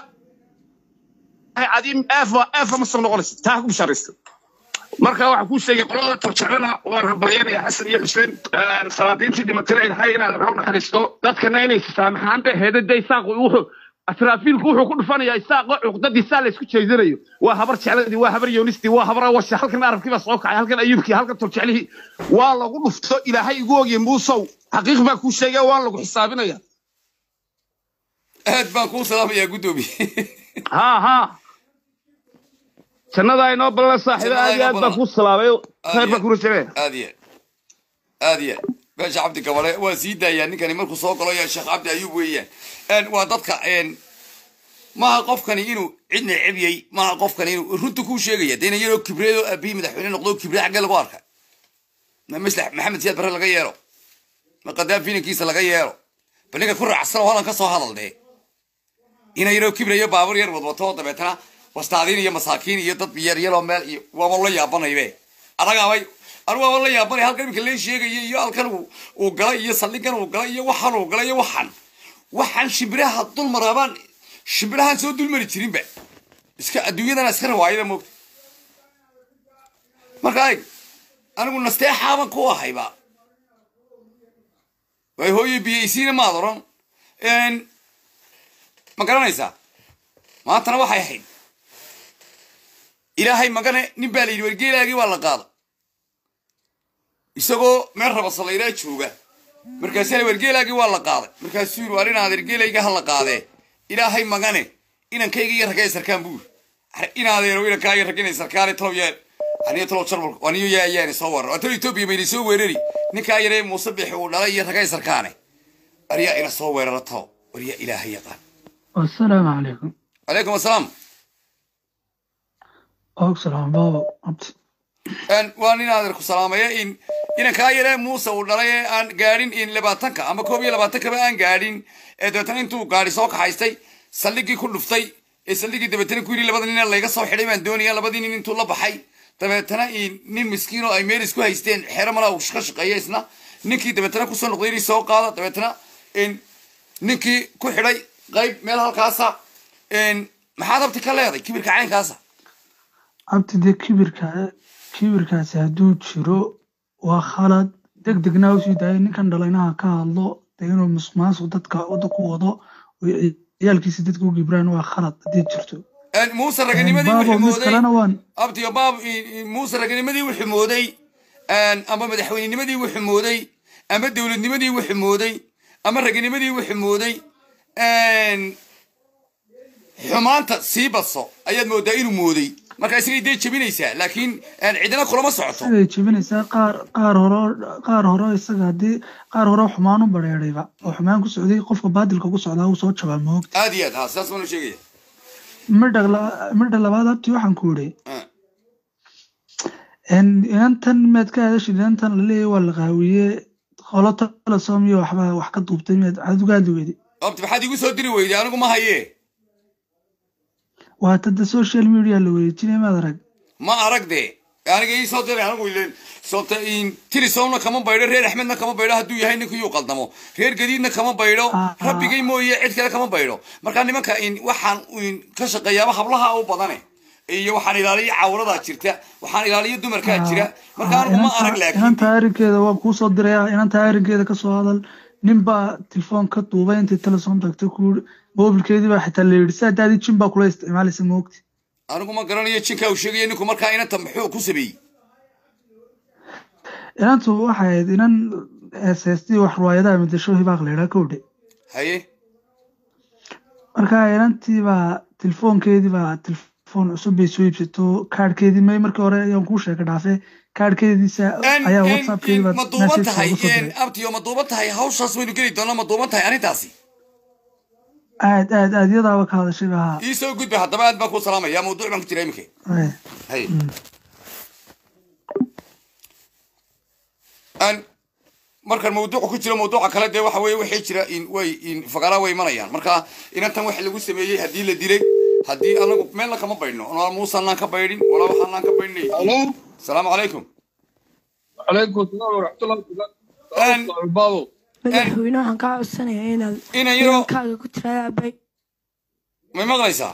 adim afa afa ma soo noqonaysa taa ku sharaysto marka waxa ku sheegay qolada tarjacana waa rabayeen Xasan iyo Xuseen salaadiintii dhimatay hayna raw naxariisto dadkana inay saamaxaan heedaday saaqo wuxuu asraafiilku wuxuu ku dhufanayaa saaqo cuqdadii saal isku jeedinayo waa habar jecladii waa habar yoonisti waa habar washa halkan arabkii baa soo kacay halkan ayubkii halkan tarjaclihi waa lagu dhufto ilaahay ugu ogay muusow xaqiiq baa ku sheegay waa lagu xisaabinaya aad baan ku salaamayaa gudoobi ha ha sanada inoo balan saaxiib aad aad baan ku salaamay khayr baan ku rajay aad iyo aad iyo baasha Cabdi Kabre waa sii daayay ninkani markuu soo galo yaa Sheekh Cabdi Ayuub weeyaan een waa dadka een ma qofkani inuu cidna cibiyay ma qofkani inuu runta ku sheegaya deena yaro kibreedo abi madaxweyne noqdo kibre xaq lagu arka ma mislax Maxamed Siyaad Barre laga yeero ma qadaafinkiisa laga yeero baniga ku raacsan oo ka soo hadalday ina yaro kibreeyo baabur yar wadwato dabeetana wastaadin iyo masaakiin iyo dad yar yar oo meel iyo waa wala yaabanaybe adaga way anu waa wala yaabanay halkan midka la sheegay iyo halkan uu galay iyo saldhigan uu galay iyo waxan uu galay iyo waxan waxan shibraha dul marabaan shibrahan soo dul mari jirin ba iska adduunyadana iska rawaayada moogta marka ay anigu nasteexaban ku ahayba way hooyo biyaysiina ma doran een ma garanaysa maantana waxay ahayd ilaahay magane nin baa la yidhi wargeelaagii waa la qaada isagoo meel raba salayraa jooga markaasina wargeelaagii waa la qaaday markaasuu yidhi waa inaad wargeelayga ha la qaadee ilaahay magane inankayga iyo ragay sarkaan buur inaadeero inankaa iyo rag inay sarkaane talow yeel aniyo talow jarbal aniyo yaayaani soo warar waa talo Itoobiya bayna soo weerari ninkaa yaree muuse bixi uu dhalay iyo ragay sarkaane ariya ina soo weerara taw wariya ilaahay yaqaan assalaamu calaykum calaykum assalaam oo salaam baba abti ان وان نادر كسلاميه ان ان كايره موسى ودلay aan gaarin in labaatanka ama koob iyo labaatanka ba aan gaarin ee dadtan intuu gaari soo kaxaystay saldhigii ku dhuftay ee saldhigii dabeetana ku yiri labada nin laga soo xidhay baan doonaya labadii nin intuu la baxay dabeetana in nin miskiin oo ay meel isku haysteen xeer mala uu shaqo shaqeeyay isna ninkii dabeetana ku soo noqday soo qaada dabeetana in ninkii ku xidhay qayb meel halkaasa in maxaad abti ka leeday kibirka caynkaasa abti de kibirka kibirkaasi hadduu jiro waa khalad degdegna u sii daayay ninkan dhalaynaha ka hadlo dee inuu musuqmaasuq dadka wadda ku wado oo ciyaalkiisa dadka u gibraan waa khalad haddii jirto موسى رجنيمدي وحمودي أبتي يا باب موسى رجنيمدي وحمودي أن أما مدحوني نمدي وحمودي أما الدولة نمدي وحمودي أما رجنيمدي وحمودي أن حمانة سيبصة أيد مودين ومودي ما كان يصير يدي شبينيسا لكن عندنا كل ما صعدوا شبينيسا قار قار هرا قار هرا يسقى قار هرا حمانو بريريبا وحمان كسعودي قف بعد الكوكس على وصوت شباب موقت هذه هذا أساس منو شيء مرد لا مرد لا بعد أبتي وحن كوري إن أنت ما تكادش إن أنت اللي والغاوية خلاص لا سامي وحبا وحكت ضبطين عدو قال ويدي أبتي بحد يقول سودري ويدي أنا ما هي وهتد السوشيال ميديا اللي ويدي ما أدرك ما أدرك ده أنا جاي صوتي أنا أقول صوت إن تري صومنا كمان بيرو رير أحمدنا كمان بيرو هدو يهين كيو قدامه رير جديدنا كمان بيرو ربي جاي مو يعد كذا كمان بيرو مركان ما كائن وحن وين كشق يا بحبلها أو بدنه إيه وحن إلى عورة شرتة وحن إلى يدو مركان شرة مركان ما أدرك لكن أنت عارف كذا وابكو صدريا أنت عارف كذا كسؤال نبى تلفون كتوبة أنت تلصون تكتكور قبل كذا حتى اللي رسالة هذه تشين بقول استعمال اسم وقت أنا كم قراني يتشين كوشيء إنكم مركان أنت محو كسبي أنت واحد إن أساسي وحرواية ده من تشوه باقي لها كودي هاي مركان أنت با تلفون كذا با تلفون أسبوع سويب ستو كارد كذا ما يمرك ورا يوم كوشة كدافع كارد كذا سا أيا واتساب كذا مضوبط هاي إن أبتي يوم مضوبط هاي هاوش أسوي نقولي دونا مضوبط هاي أنا تاسي عاد عاد عاد يضعك هذا الشيء بها يسوي جود بها طبعا بكون سلامة يا موضوع ما كتير يمكن هاي أن مركا الموضوع كتير موضوع كلا ده وحوي وحيشرا إن وي إن فقرا وي منيان مركا إن أنت واحد اللي قسم يجي هدي لديري هدي أنا مين لك ما بينه أنا موسى لنا كبيرين ولا واحد لنا كبيرين السلام عليكم عليكم السلام ورحمة الله وبركاته أن بابو madaxweynaha ka codsanaya inaad ina yiro kaaga ku tiraabay ma maqlaysaa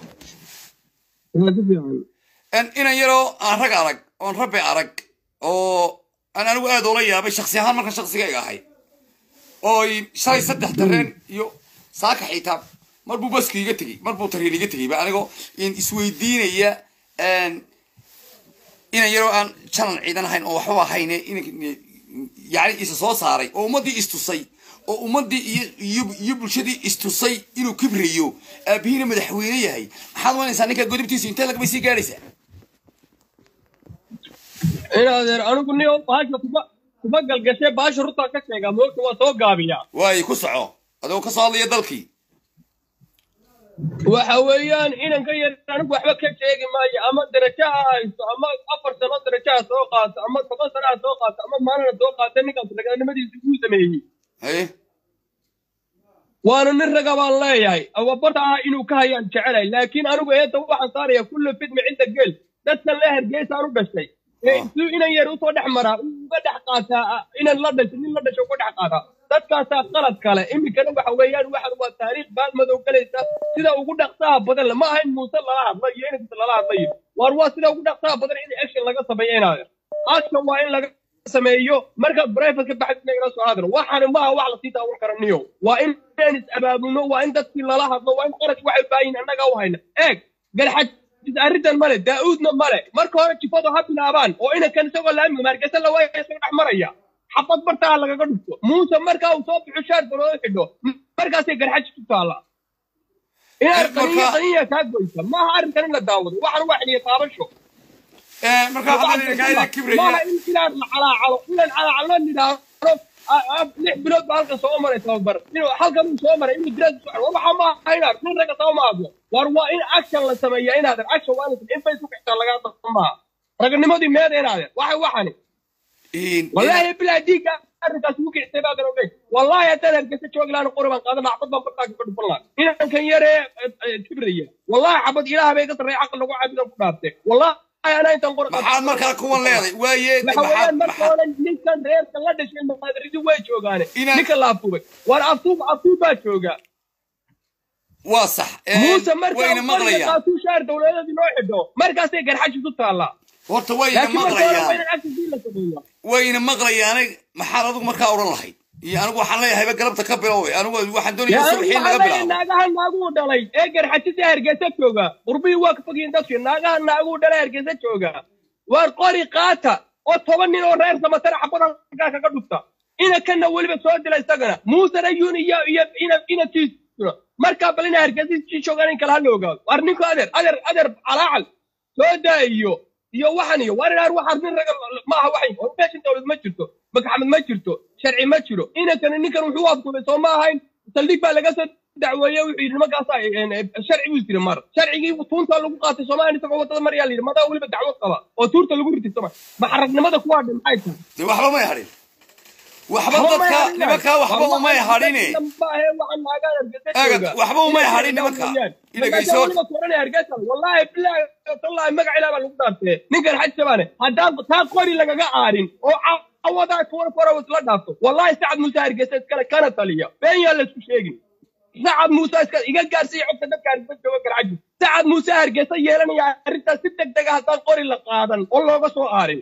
an ina yiro aan rag arag oon rabbi arag oo aan anigu aad ula yaabay shakhsi ahaan marka shakhsigayga ahay oo shalay saddex tareen iyo saaka xitaa mar buu baskiiga tagay mar buu tariiliga tagay ba anigoo in isweydiinaya an ina yiro aan channel ciidan ahayn oo waxba ahayn in يعني إسسوا صاري أو مدي استوصي أو مدي يب يبلشدي استوصي إنه كبريو أبينا مدحوينية هاي حاول إنسان كقول بتيسي أنت لك بيسي جالسة إيه هذا أنا كني يوم باش تبغى تبغى الجسة باش رطة كشيء قاموا كوا توق قابيا واي كسعة هذا كسال يدلكي وحويان إن كير أنا بحب كشيء ما أما درجة أما أفر سنة درجة سوقات أما سبع سنة سوقات أما ما أنا سوقات أنا كنت لكن ما دي سوي زميلي إيه وأنا نرجع والله ياي أو برتع إنه كهيان شعري لكن أنا بقيت توقع صاري كل فيلم عندك جل تتسلى هرجيس أنا بشتي إيه سو إن يروح ودح مرة ودح قاسا إن اللدش إن اللدش ودح قاسا تتكاسا قلت كلا إمي كانوا بحويان واحد والتاريخ بعد ما ذو كليسا سيدا وقول دقصها بدل ما هي موصل لها طيب يعني مثل لها طيب واروا سيدا وقول دقصها بدل إني أشيل لقى صبيين هذا أشيل وين لقى سميو مركب برايفت كبحث نقرا سؤال واحد ما هو على سيدا وكرنيو وإن كانت أبابنو وإن تسكيل لها وإن قرت واحد باين أنك أوهينا إيه قال حد أريد الملك داودنا الملك مركب هذا تفضل هاتنا أبان وإن كان سوى لهم مركز الله وين يسوي أحمرية حفظ برتا لقى قدو موسى مركا وصوب عشار دولار حدو مركا سيقر حاج تطالع إيه القنية قنية كاقويسة ما عارف كان إلا داود واحد واحد يطارشو إيه مركا هذا كايدا كبرية ما يمكن على على إلا على على اللي دارو لح بلود بحلقة صومر يتوبر حلقة من صومر إنه درس والله ما هينار من رقة صومر أبو واروا إن أكشن لسميين هذا أكشن وأنا إن فيسوق إحتى لقاط صومر رقم نمودي ميادين هذا واحد واحد والله بلا ديك أرجع سوق اعتبار قربي والله يا ترى قصة شو قلنا قربان قادم معطب من برتاك كل فلان إن كان يرى كبرية والله عبد إله بيقط الريح عقل لو عبد القرابته والله أنا أنت قرب محل مركا كون ليري ويا محل مركا نيكان رير كلا دش من ما أدري وين شو قاني نيكان لافوبك وأنا أفوب أفوب شو قا واصح موسى مركا وين مغلية كاسو شهر دولة دي نوعده مركا سيقر حاجة تطلع horta wayna maqlayaan wayna maqlayaan maxaa adigu markaa oran lahayd iyo anigu waxaan leeyahay galabta ka biloway anigu waxaan doonayaa subaxii laga bilaabo naagaha naagu dhalay ee garxajisa Hargeysa jooga qurbii waa ka fogeen dadkii naagaha naagu dhalay Hargeysa jooga war qori qaata oo toban nin oo reer Samatar xabadan kaga dhufta ina kana waliba soo dilay isagana Muuse Rayuun iyo ina ina tii marka balina Hargeysa joogan in kala looga war ninku adeer adeer adeer calaacal soo daayo iyo waxan iyo war inaar waxar nin ragal ma aha waxay oo meesha dawlad ma jirto maxkamad ma jirto sharci ma jiro ina kan ninkan wuxuu afkuubay soo ma ahayn saldhig baa laga soo dacweeyay wuxuu yiri markaas ay sharci uu jira mar sharcigii tuunta lagu qaatay Soomaaliya isagoo wadada maryaa yiri madaa waliba dacwo qaba oo tuurta lagu ritay Soomaaliya ma xaragnimada ku waa maxay tahay waxba ma yahay waxba dadka nimanka waxba uma yaharine waxba uma yaharine nimanka ilagayso wallahi billahi wallahi magaciila baa lagu dhaartay ninkan xaj sabane hadaan taa qori lagaga aarin oo awada kuwa fara wasla dhaafto wallahi Saad Muuse Hargeysa kala kana taliya been yaa la isku sheegin Saad Muuse iska iga gaarsiyo xogta dadka Hargeysa jooga garxaj Saad Muuse Hargeysa yeelanaya arinta si degdeg ah hadaan qori la qaadan oo looga soo aarin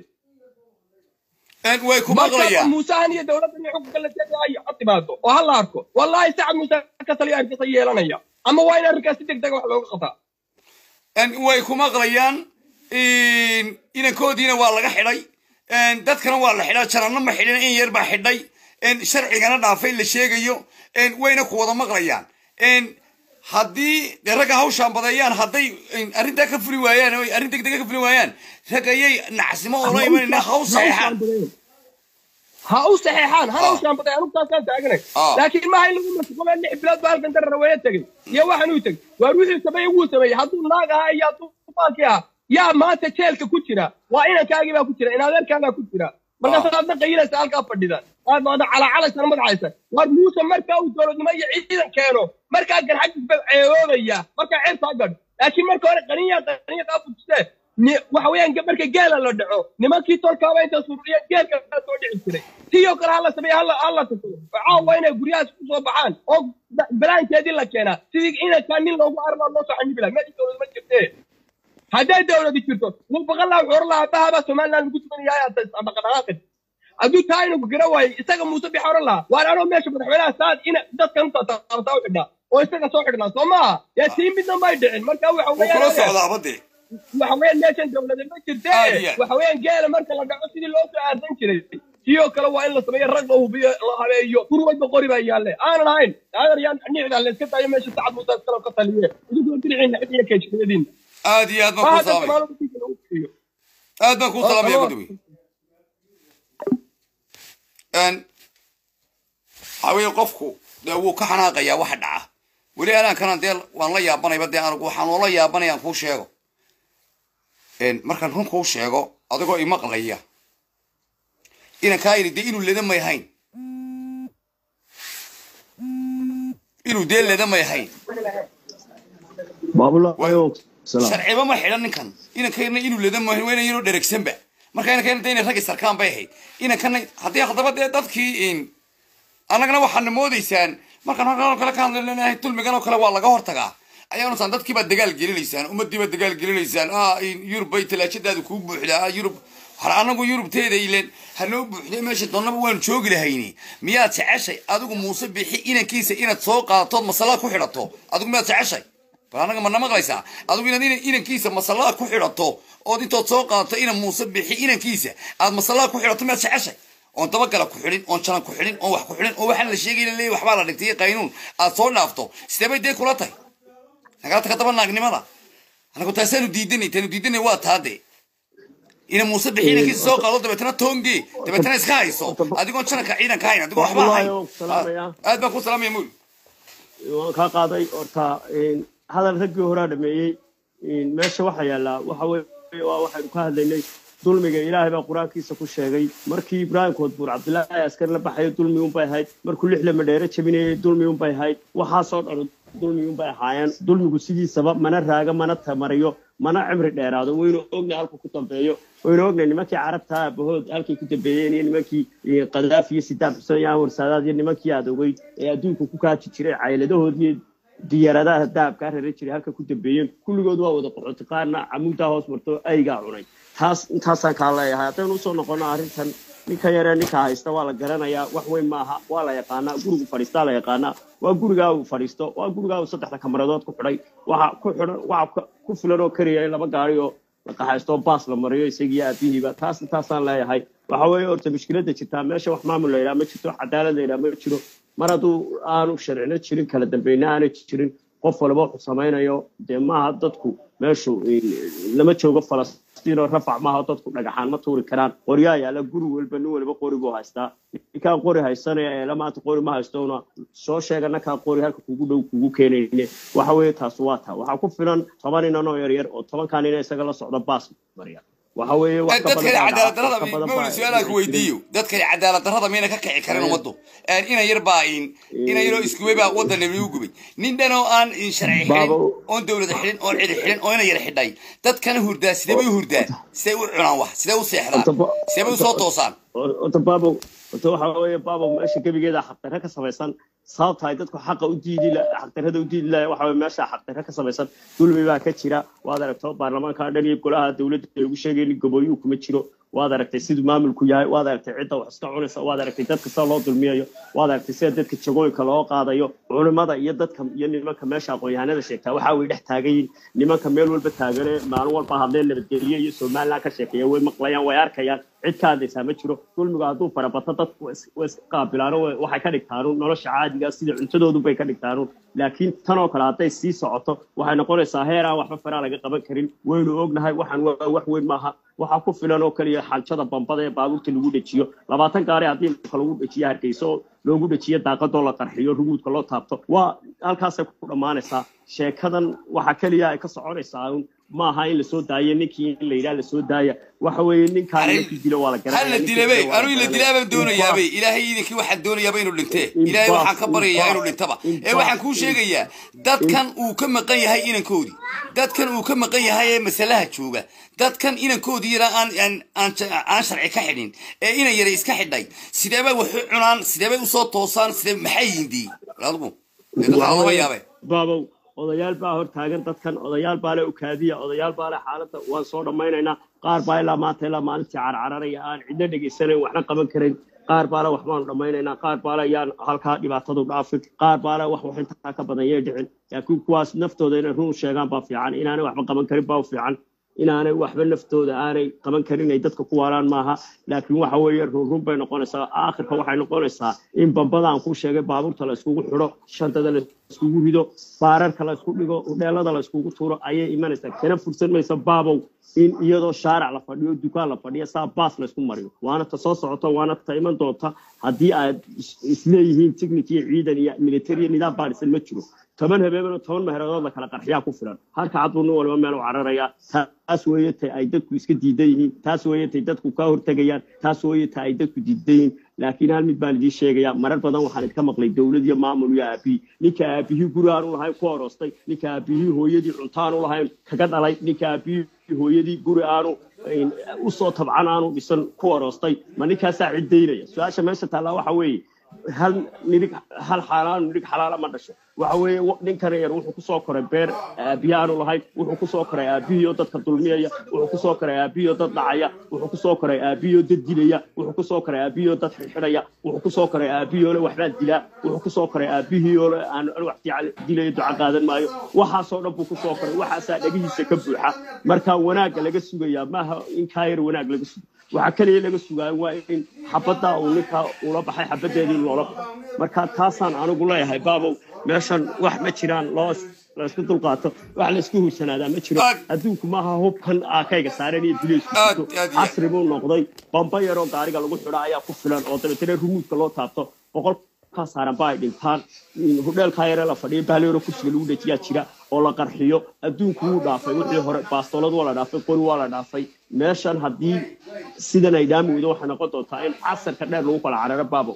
أنت ويكون مغريا موسى هني دولة اللي حكم كل شيء أي اعتماده وهلا أركو والله سعد موسى كسل أركي صيّلنا يا أما وين أركي ستك دق وحلو خطأ أنت ويكون مغريا إن إن كودينا والله حري إن تذكرنا والله حري شرنا ما حرينا إن يربح حري إن شرعي أنا نافين للشيء يو إن وين كوضا مغريا إن هدي درجة هوشان بديان هدي أريد أكفر ويان أريد أكفر ويان هكاي نعسمه وراي من إنه هو صحيحان هو صحيحان هوشان بديان أنا كان تعجنك لكن ما هي اللي مسكون اللي بلاد بالك أنت الروايات تجي يا واحد نوتك وروحي سبي وسبي حطوا ناقة يا طوفاكيا يا ما تشيل ككتيرة وإنا كاجي ما كتيرة إن هذا كان كتيرة مرة صارنا قيلة سأل كابردي ذا هذا على على سنة ما عايزة وموسى مركا وتولد ما يعيدن كانوا مركا كان حد عيوبية مركا عير صقر لكن مركا قنية قنية أبو تسه وحويان مركا جال الله دعوه نمكي تول كاوين تصوريا جال كان تودع السري تيو كره الله سبي الله الله تقول عاوين غرياس صباحان او بلان كدي لك انا سيدك إنا كان لو أربعة الله سبحانه بلا ما تقول ما جبته هذا دولة دكتور وبقى الله وحور الله بها سومالنا نقول من يا بقى أدو تاينو بقراوي إستاذ موسى بحور الله وأنا أنا ماشي بتحملها أستاذ إنا ده كم تطاو كده وإستاذ صوحنا سما يا سيم بدنا ما يدعين مركا وحويان وكل صعدة بدي وحويان ناشن دولة المجر ده وحويان جال مركا لقى قصدي اللوسة أردن كده تيو كلوا إلا سبيا الرجل وهو بي الله عليه كل وجه بقري بياله أنا ناين أنا ريان نيعد على الكتاب يا ماشي سعد موسى كلام قتالية يقولون تريعين حتى كيش كذين آدي آد ما كوص سلامي آد ما كوص سلامي يا بدوي أن حاوي قفكو ده هو كحنا قيا واحد عه ولي أنا كان ديل والله يا بني بدي أنا وحن والله يا بني أنكو شيء إن مركن هم كو شيء أدقو إمق غيا إن كاين دي إنه اللي دم يهين إنه ديل اللي دم يهين باب الله أيوه سلام شرعي ما حيلان كان إن كاين إنه اللي دم يهين وين ينو دركسن بقى markayna keen deyn rag sarkaan bay ahayd ina kan hadii khadabada dadkii in anagana waxaan moodaysaan markaan halkan kala kaan leenahay tulmigan oo kale waa laga hortagaa ayaanu san dadkii ba dagaal gelinaysaan ummadii ba dagaal gelinaysaan ah in Yurub ay talaajadaadu ku buuxdaa Yurub har anagu Yurub teeda ileen hanoo buuxday meesha doonaba waan joogi lahayni miyaad jeceshay adigu Muuse bixi inankiisa inaad soo qaadato masala ku xidhato adigu miyaad jeceshay banaanaga ma namaqlaysaa adigu inaad inankiisa masala ku xidhato oo intood soo qaadato ina Muuse bixi inankiisa aad masala ku xidhato ma jeceshay oo dabagala ku xidhin oo jalan ku xidhin oo wax ku xidhin oo waxaan la sheegay leey waxba la dhigtay qaynuun aad soo dhaafto sidee day kula tahay naga ta taban naagnimada anagu taasanu diidanay tanu diidanay waa taade ina Muuse bixi inankiisa soo qaado dabeetana toongi dabeetana iska hayso adigoo jalanka ciidanka hayna adigoo waxba hay aad ba ku salaamay muul waan ka qaaday orta in hadal ragii hore dhameeyay in meesha waxa yaala waxa weey waa waxaan ka hadlaynay dulmiga Ilaahay baa quraankiisa ku sheegay markii Ibraahim Koodbuur Cabdullaahi askar la baxay dulmi un bay ahayd markuu lixle madheere jabinay dulmi un bay ahayd waxa soo dharo dulmi un bay ahaayeen dulmigu sidiisaba mana raaga mana tamariyo mana cimri dheeraado waynu ognahay halku ku dambeeyo waynu ognahay nimankii carabta bahood halkii ku dambeeyeen iyo nimankii Qadaafi iyo Sidaam Xuseen yaa warsaadaad iyo nimankii aadogay ee adduunka ku kaaji jiray cayladahoodii diyaaradaha daabka reeray jiray halka ku dambeeyeen kulligood waa wada qoxood qaarna camuuda hoos marto ayga cunay taas intaasaan kaa leeyahay haddaynu usoo noqono arrintan ninka yaree ninka haysta waa la garanayaa wax weyn maaha waa la yaqaanaa gurigu fadhiistaa la yaqaanaa waa gurigaa uu fadhiisto waa gurigaa uu saddexda kamaradood ku xidhay waxa ku xidhan waxa ku filan oo kariya in laba gaari oo la qaxaysto baas la mariyo isagiyo aabihiiba taas intaasaan leeyahay waxa weeye horta mushkiladda jirtaa meesha wax maamul la yidhaha ma jirto cadaalad la yidhaha ma jiro mar hadduu aanu sharcino jirin kala dambayna aana jirin qof walba wuxuu samaynayo dee maaha dadku meeshu lama joogo falastiin oo rafac maaha dadku dhagaxaan ma tuuri karaan qoryaa yaala guri walba nin walba qori buu haystaa ninkaan qori haysanaya ee lamaanta qori ma haystoona soo sheegana kaa qori halka kugu dhow kugu keenayne waxa weeye taas waa taa waxaa ku filan toban inan oo yaryar oo tobankaan ina isaga la socda baas mariya waxa weeye wax ka badan cadaalad darrada mawlid su'aalaha ku weydiiyo dadka cadaalad darrada meena ka kici karin umadu aan ina yar baa in ina yar iskuway baa wadan lagu gubay nin dhan oo aan in sharci xilin oo dawlad xilin oo cid xilin oo ina yar xidhay dadkana hurdaa sidee bay hurdaan sidee u cunaan wax sidee u seexdaan sidee bay u soo toosaan oo baabo oo waxa weeye baabo meesha gabigeeda xaqdara ka samaysan sababta ay dadku xaqa u diidi la xaqdarada u diidi la waxa weeye meesha xaqdara ka samaysan dulmi baa ka jira waad aragto baarlamaanka dhan iyo golaha dawladda lagu sheegay in goboliyu kuma jiro waad aragtay siduu maamulku yahay waad aragtay cidda wax iska cunaysa waad aragtay dadka sida loo dulmiyayo waad aragtay sida dadka jagooyinka loo qaadayo culimada iyo dadka iyo nimanka meesha aqoon-yahanada sheegtaa waxa way dhex taagan yihiin nimanka meel walba taagane maalin walba hadleen nabadgelyo iyo Soomaaliland ka sheekeeya way maqlayaan way arkayaan cid ka hadlaysa ma jiro dulmiga hadduu farabato dadku way qaabilaan waxay ka dhigtaan nolosha caadiga sida cuntadoodu bay ka dhigtaan laakiin tan oo kale hadday sii socoto waxay noqonaysaa heer aan waxba faraa laga qaban karin waynu ognahay waxaan wax weyn maaha waxa ku filan oo kaliya xalchada bambada ee baabuurta lagu dhajiyo labaatan gaari haddii lagu dhajiyo hargeyso loogu dhajiyo daaqadoo la qarxiyo ruguudka loo taabto waa halkaasay ku dhammaanaysaa sheekadan waxa kaliya ay ka soconaysaa ما هاي اللي سود داية نكى اللي يلا اللي سود داية وحوي نكى اللي في الدلوا ولا كذا هل الدلوا أنا اللي الدلوا بدون يا بي إلهي إذا واحد دون يبين اللي انتهى إلهي واحد كبر يا إنه اللي تبع إيه واحد كل شيء جيا دات كان وكم قيا هاي إن كودي دات كان وكم قيا هاي مسألة تشوبة دات كان إن كودي را أن أن أن أن شرع كحدين إن يريس كحدين سيدابا وحنان سيدابا وصوت توصان سيدابا محيين دي رضبو بابا odayaal baa hor taagan dadkan odayaal baa le u kaadiya odayaal baa le xaaladda waan soo dhammaynaynaa qaar baa ilaa maanta ilaa maalintii carcararaya aan cidna dhegaysanayn waxna qaban karin qaar baa le wax baanu dhammaynaynaa qaar baa le yaan halkaa dhibaatadu dhaafin qaar baa le wax wax intaa ka badan yee dhicin laakiin kuwaas naftooda inay run sheegaan baa fiican inaanay waxba qaban karin baa u fiican inaanay waxba naftooda aanay qaban karin ay dadka ku waaraan maaha laakiin waxa weeye run bay noqonaysaa aakhirka waxay noqonaysaa in bambadaan ku sheegay baabuurta la iskugu xidho shantada la iskugu rido baararka la isku dhigo udheelada la iskugu tuuro ayay imanaysaa kana fursan maysa baabow in iyadoo shaarac la fadhiyo dukaan la fadhiyo saa baas la isku mariyo waana ta soo socoto waana ta iman doonta haddii aad isleeyihiin technique iyo ciidan iyo military nidaam baadhisan ma jiro toban habeen oo toban maharadood la kala qarxiyaa ku filan halka caduu nin walba meel u cararaya taas weeyatay ay dadku iska diidan yihiin taas weeyatay dadku ka hortagayaan taas weeyatay ay dadku diidan yihiin laakiin hal mid baan idin sheegayaa marar badan waxaan idinka maqlay dawlad iyo maamul iyo aabi ninka aabihii guri aan u lahayn ku horoostay ninka aabihii hooyadii cuntaan u lahayn kaga dhalay ninka aabihii hooyadii guri aanu u soo tabcan aanu dhisan ku horoostay ma ninkaasaa cidaynaya su-aasha meesha taallaa waxa weeye hal nirig hal xaaraan nirig xalaala ma dhasho waxa weeye ninkan yar wuxuu ku soo koray beer aabiyaanu lahayn wuxuu ku soo koray aabiyo dadka dulmiyaya wuxuu ku soo koray aabiyo dad dhacaya wuxuu ku soo koray aabiyo dad dilaya wuxuu ku soo koray aabiyo dad xirxiraya wuxuu ku soo koray aabiyo le waxba dilaa wuxuu ku soo koray aabiyo le aan wax dilay duca qaadan maayo waxa soo dhan buu ku soo koray waxa saa dhagihiisa ka buuxa marka wanaag laga sugayaa maaha in ka yar wanaag laga sugayo waxa kaliya laga sugayo waa in xabada uu ninka ula baxay xabadeedii loola marka taasaan anigu leeyahay baabow meeshan wax ma jiraan loo la isku dulqaato wax la isku hursanaada ma jiro adduunku maaha hubkan aakayga saaran iyo dileysku casri buu noqday bamba yaroo gaariga lagu xidho ayaa ku filan oo dabeetana rumuudka loo taabto boqol ka saaran baa ay dhintaan hudheelka yare la fadhiyo baaleero kursiga lagu dhajiyaa jira oo la qarxiyo adduunku wuu dhaafay wixii hore baastoolad waa la dhaafay qori waa la dhaafay meeshan haddii sidan ay dhaami weydo waxay noqon doontaa in casarka dheer lagu kala cararo baabo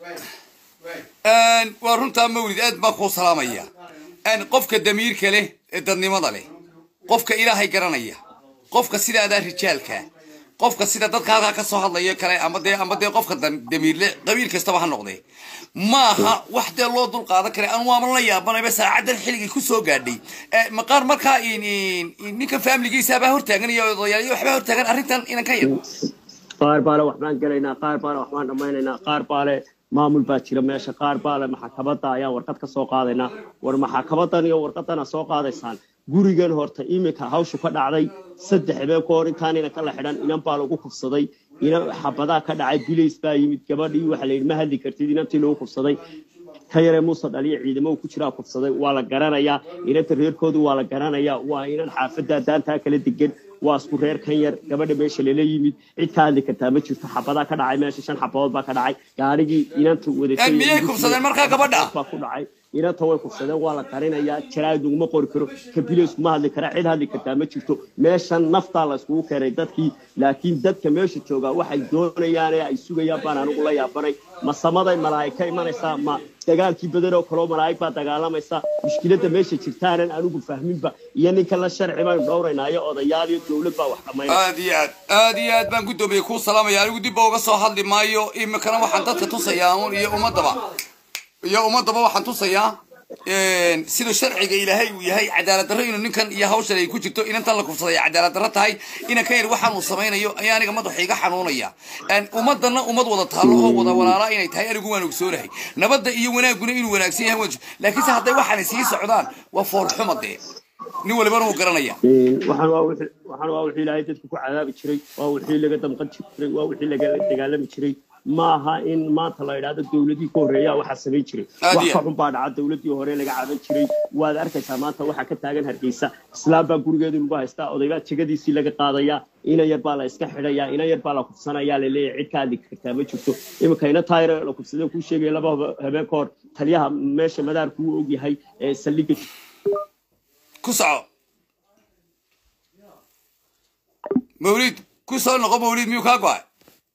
waa runtaa mawlid aad baan kuu salaamaya qofka damiirka leh ee dadnimada leh qofka ilaahay garanaya qofka sidaadaa rijaalka qofka sida dadka halkaa ka soo hadlaya kale ama dee ama dee qofka damiirle qabiil kastaba ha noqdee maaha wax dee loo dul qaadan kare aan waaman la yaabanayba saacadan xilligii ku soo gaadhay maqaar markaa ninka faamiligiisaabaa hortaagan iyo odayaal waxba hortaagan arrintan inan ka yar qaar baale waxbaan gelaynaa qaar baale waxbaan dhammaynaynaa qaar baale maamul baa jira meesha qaar baale maxkamadda ayaa warqad ka soo qaadaynaa war maxkamadan iyo warqadana soo qaadaysaan gurigan horta iminka hawshu ka dhacday saddex habeen ka hor intaan ina kala xidhan inan baa lagu kufsaday ina xabadaa ka dhacay bilays baa yimid gabadhii waxa la yidhi ma hadli kartid inantii lagu kufsaday ka yaree muuse dhaliya ciidamo ku jiraa kufsaday waa la garanayaa inanta reerkoodu waa la garanayaa waa inan xaafadda daantaa kala degan waa isku reer kan yar gabadha meesha lala yimid cid ka hadli kartaa ma jirto xabadaa ka dhacay meesha shan xabadood baa ka dhacay gaarigii inanta wadatay miyay kufsadeen markaa gabadha baa ku dhacay inanta way kufsadeen waa la qarinayaa jaraa'id uguma qori karo kabileys kuma hadli kara cid hadli kartaa ma jirto meeshan naftaa la iskugu keenay dadkii laakiin dadka meesha joogaa waxay doonayaan ee ay sugayaan baan anigu la yaabanay ma samaday malaa'ig ka imanaysaa ma dagaalkii badan oo kaloo malaa'ig baa dagaalamaysa mushkiladda meesha jirtaanan anigu fahminba iyo ninka la sharci baan dhowraynaayo odayaal iyo dowlad baa wax dhamaynaya aad iyo aad aad iyo aad baan gudoomiyey kuu salaamaya anigu dib baa uga soo hadli maayo iminkana waxaan dadka tusayaa un iyo ummadaba iyo ummadaba waxaan tusayaa sida sharciga ilaahay uu yahay cadaalad darro inuu ninkan iyo hawshan ay ku jirto inantan la kufsaday cadaalad darro tahay inan ka yar waxaan uu samaynayo ayaa aniga madaxa iga xanuunaya ummadana ummad wada taalo oo wada walaalaa inay tahay anigu waan ogsoonahay nabadda iyo wanaaguna inuu wanaagsan yahay laakiinse hadday waxaan sii socdaan waa foorxumadee nin walibana uu garanaya waxaan waa wixii waxaan waa wixii ilaahay dadku ku cadaabi jiray waa wixii laga damqan jiray waa wixii laga dagaalami jiray maaha in maanta la yidhaahdo dowladii ka horreeyaa waxaa samayn jiray wax ka xun baa dhaca dowladii hore laga caban jiray waad arkaysaa maanta waxaa ka taagan hargeysa islaam baa gurigeedu lagu haystaa odaygaa jegadiisii laga qaadayaa ina yar baa la iska xidhayaa ina yar baa la kufsanayaa laleeyahay cid ka hadli kartaa ma jirto iminka ina taayre la kufsadeen kuu sheegaya laba habeen ka hor taliyaha meesha madaarku uu ogyahay ee saldhigga ku soco mawlid ku soo noqo mawlid miyuu kaa go-ay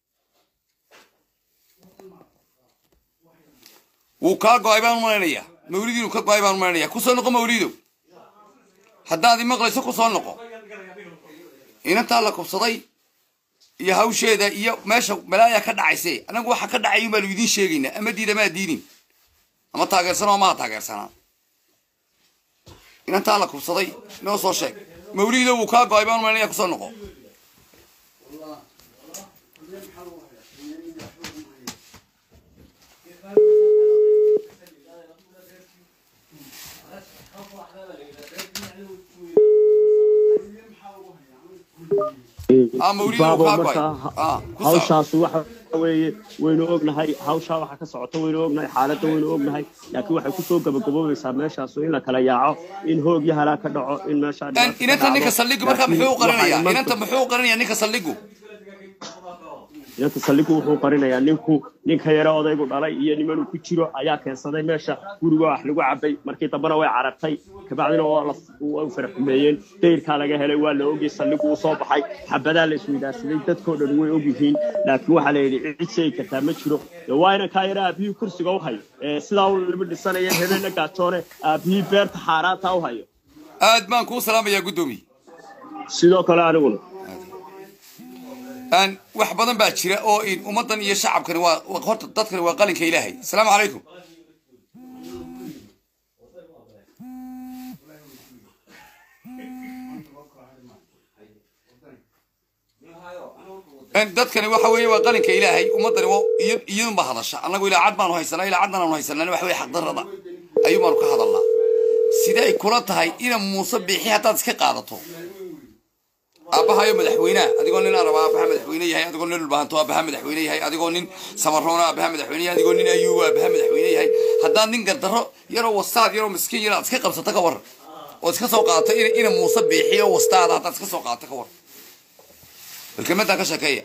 wuu kaa go-ay baan umalaynaya mawlid inuu ka go-ay baan umalaynaya ku soo noqo mawlidow haddaad imaqlayso ku soo noqo inantaa la kubsaday iyo hawsheeda iyo meesha balaaya ka dhacayse anagu waxa ka dhacay baanu idiin sheegaynaa ama diida maa diinin ama taageersano amaha taageersanaa inantaa la kubsaday noo soo sheeg mawlidow wuu kaa go-ay baan umalaynaya ku soo noqo hawshaas waxa weeye waynu ognahay hawshaa waxa ka socota waynu ognahay xaaladda waynu ognahay laakiin waxay kusoo gabagaboobaysaa meeshaas in la kala yaaco in hoog iyo halaa ka dhaco in meesha inanta ninka saldhigu markaa muxuu qarinayaa inanta muxuu qarinayaa ninka saldhigu inanta saldhigu wuxuu qarinayaa ninku ninka yare odaygu dhalay iyo nimanuu ku jiro ayaa keensaday meesha guriga wax lagu cabay markii dambana way carartay kabacdina waa u faraxumeeyeen dayrkaa laga helay waa la ogay saldhigu uu soo baxay xabadaa la isweydaarsaday dadkoo dhan way ogyihiin laakiin waxaa la yidhi cid sheegi kartaa ma jiro waa inan kaa yare aabihii kursiga u hayo sidaa u lama dhisanaya habeenna gaajoone aabihii beerta xaaraanta u hayo aad baan kuu salaamayaa guddoomiye sidoo kale aniguna أن وحبضن باتشرة أو إن ومدن يشعب كانوا وقهرت تذكر وقالن كإلهي السلام عليكم أن تذكر وحوي وقالن كإلهي ومدن يوم بهذا الشيء أنا أقول إلى عدنا وهيسنا إلى عدنا وهيسنا أنا وحوي حق ضرر أيوم أروك هذا الله سيداي كرتها إلى مصبح حتى تسكت قادته أبها يوم الحوينة أديكون لنا أربعة أبها مدحوينة هي أديكون لنا البهانتو أبها مدحوينة هي أديكون لنا سمررونا أبها مدحوينة أديكون لنا أيوة أبها مدحوينة هي هدان نين قدره يرو وستاد يرو مسكين يرو تسكت قبضة تكور وتسكت سوقات إلى إلى مصبيحية وستاد هذا تسكت سوقات تكور الكلمة ده كشكية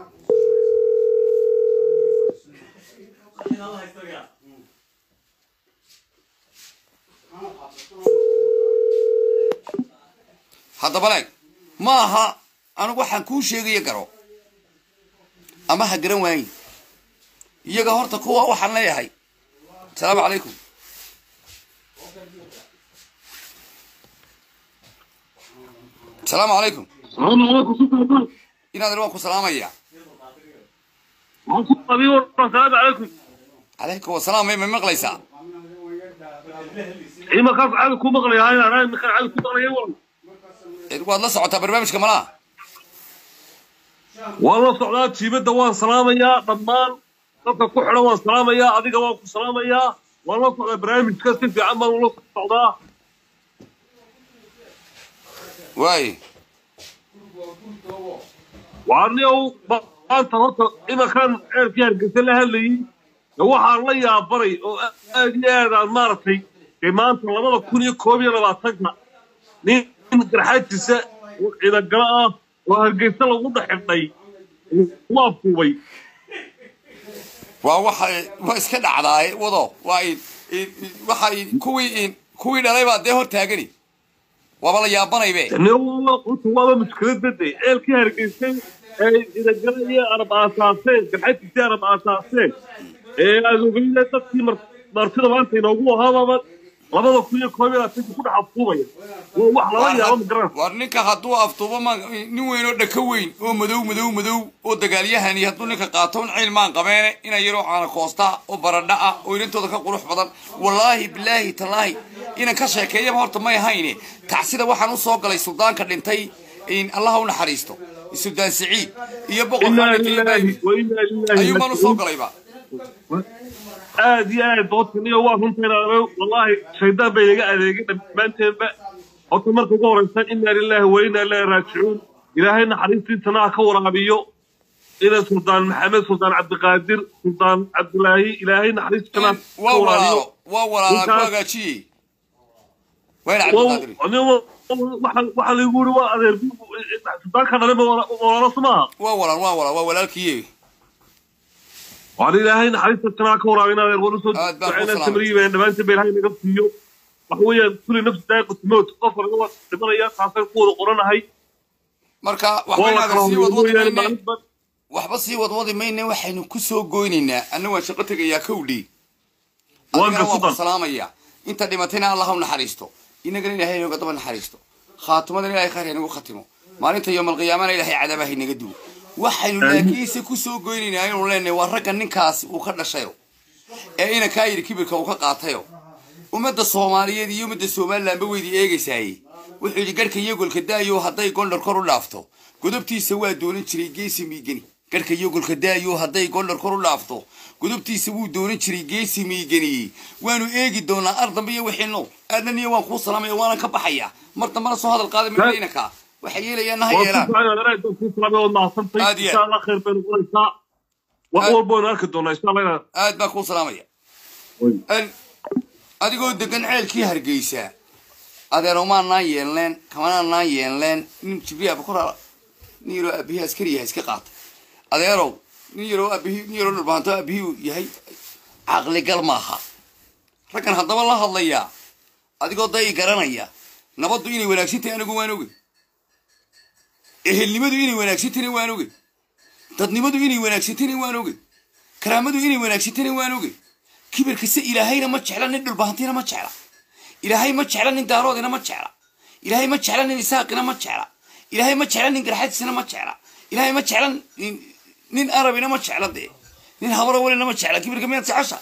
هذا بلاك maaha anigu waxaan kuu sheegaya garo ama ha garan waayin iyaga horta kuwa waxaan leeyahay asalaamu calaykum asalaamu calaykum إن هذا الوقت سلام يا السلام عليكم عليكم السلام من مقليسة إيه ما كان عليكم مقلي هاي أنا ما كان عليكم مقلي والله والله صعدت برنامج كملا والله صعدت في بده وان سلام يا ضمان dadka ku xidhan waan salaamayaa adiga waan ku salaamayaa waan la socdaa barnaamijka si fiican baan ula socdaa waay waaniyow maanta horta imakan ceelkii hargeysa la hadlayay waxaan la yaabanay oo aad iyo aad aan maaragtay ee maanta labada kun iyo koob iyo labaatanka nin garxaajisa ciidagala ah oo hargeysa lagu dhexidhay waa fuubay وواحد واسكت على وضو وايد واحد كوي كوي ده ليه ده هو تاجري وبلا يابنا يبي إنه والله قلت والله مشكلة بدي الكي هرقيسين إذا جرى لي أربع أساسين كحيت كتير أربع أساسين هذا قلنا تبكي مر مرتين ما أنت ينوبوا هذا لما كل كوي لا تيجي كل حفوظة وواحد لا يا رب جرى ورنيك هتوه أفطوبة ما نوين وده كوين ومدو مدو مدو ودقاليه هني هتونك قاتون علمان قبائن إن يروح على كوستا وبرداء وين تودك قروح بدن والله بالله تلاهي إن كشة كيا مهرت ما يهيني تعسيد واحد نصوق على السودان كدنتي إن الله ونحرسته السودان سعيد يبغى إنا لله وإنا إليه أيوة ما نصوق عليه بقى aad iyo aad doodkaniyo waa runteena wallahi shaydaan bay iga adeegay dhammaanteedba horta marka ugu horeysa inna lillahi wa inna ilayhi raajicuun ilaahay naxariistiisana ka waraabiyo ila sultaan maxamed sultaan cabdiqaadir sultaan cabdilaahi ilaahay naxariistiisana waa waraabiyo waa walaalo ku hagaajiye wayna cabdiqaadir waxa lagu yiri waa adeer sultaanka dhalay walaalo sumaa waa walaal waa walaal waa walaalkii وعلى إلهي نحريص السماء كورا وينا ورسول دعينا التمرية بين دمان تبين هاي نقص فيه وحوية كل نفس دقيقة موت قفر هو تبريات حاصل قوة قرنا هاي مركا وحوينا هذا سي وضوضي ميني وحبا سي وضوضي ميني وحينو كسو قوينينا أنه شقتك يا كولي أدقنا وابا سلام إياه إنت دمتنا اللهم نحريستو إنا قلنا هاي نقطبا نحريستو خاتمنا إلهي خير هنو ختمو ما أنت يوم القيامة إلهي عذابه نقدو waxaynu laakiinse ku soo goynayna inuu leenahay war ragga ninkaas uu ka dhashayo ee ina ka yiri kibirka uu ka qaatayo umada Soomaaliyeed iyo umada Soomaaliland ba weydii eegaysay wuxuu yiri garka iyo golka daayo haday gondar kor u dhaafto gudubtiisa waa doonin jiray geesi miigani garka iyo golka daayo haday gondar kor u dhaafto gudubtiisa wuu doonin jiray geesi miigani waanu eegi doonaa ardamba iyo wixino aadan iyo waan ku salaamay waana ka baxaya mar dambana soo hadal qaaday midinaka waxay yeelayaan ha yeelaan aad iyo insha Allah khayr baan u qoraysaa wax walba aan arki doonaa insha Allah aad baa ku salaamaya an adigoo degan ceelkii Hargeysa adeero ma naan yeeleen kamana naan yeeleen nin jibriya bakora niiro abihi askari yahay iska qaat adeero niiro abihi niiro dhulbaanto abihi yahay aqli gal maaha rakan hadaba la hadlaya adigoo day garanaya nabadu inay wanaagsantahay anigu waan ogeey ehelnimadu inay wanaagsantahay waan ogeey dadnimadu inay wanaagsantahay waan ogeey karaamadu inay wanaagsantahay waan ogeey kibirka si ilaahayna ma jecla nin dhulbaantina ma jecla ilaahay ma jecla nin daaroodina ma jecla ilaahay ma jecla nin isaaqina ma jecla ilaahay ma jecla nin garxadsina ma jecla ilaahay ma jecla nin arabina ma jecla de nin habaro walina ma jecla kibirka miyaad jecesha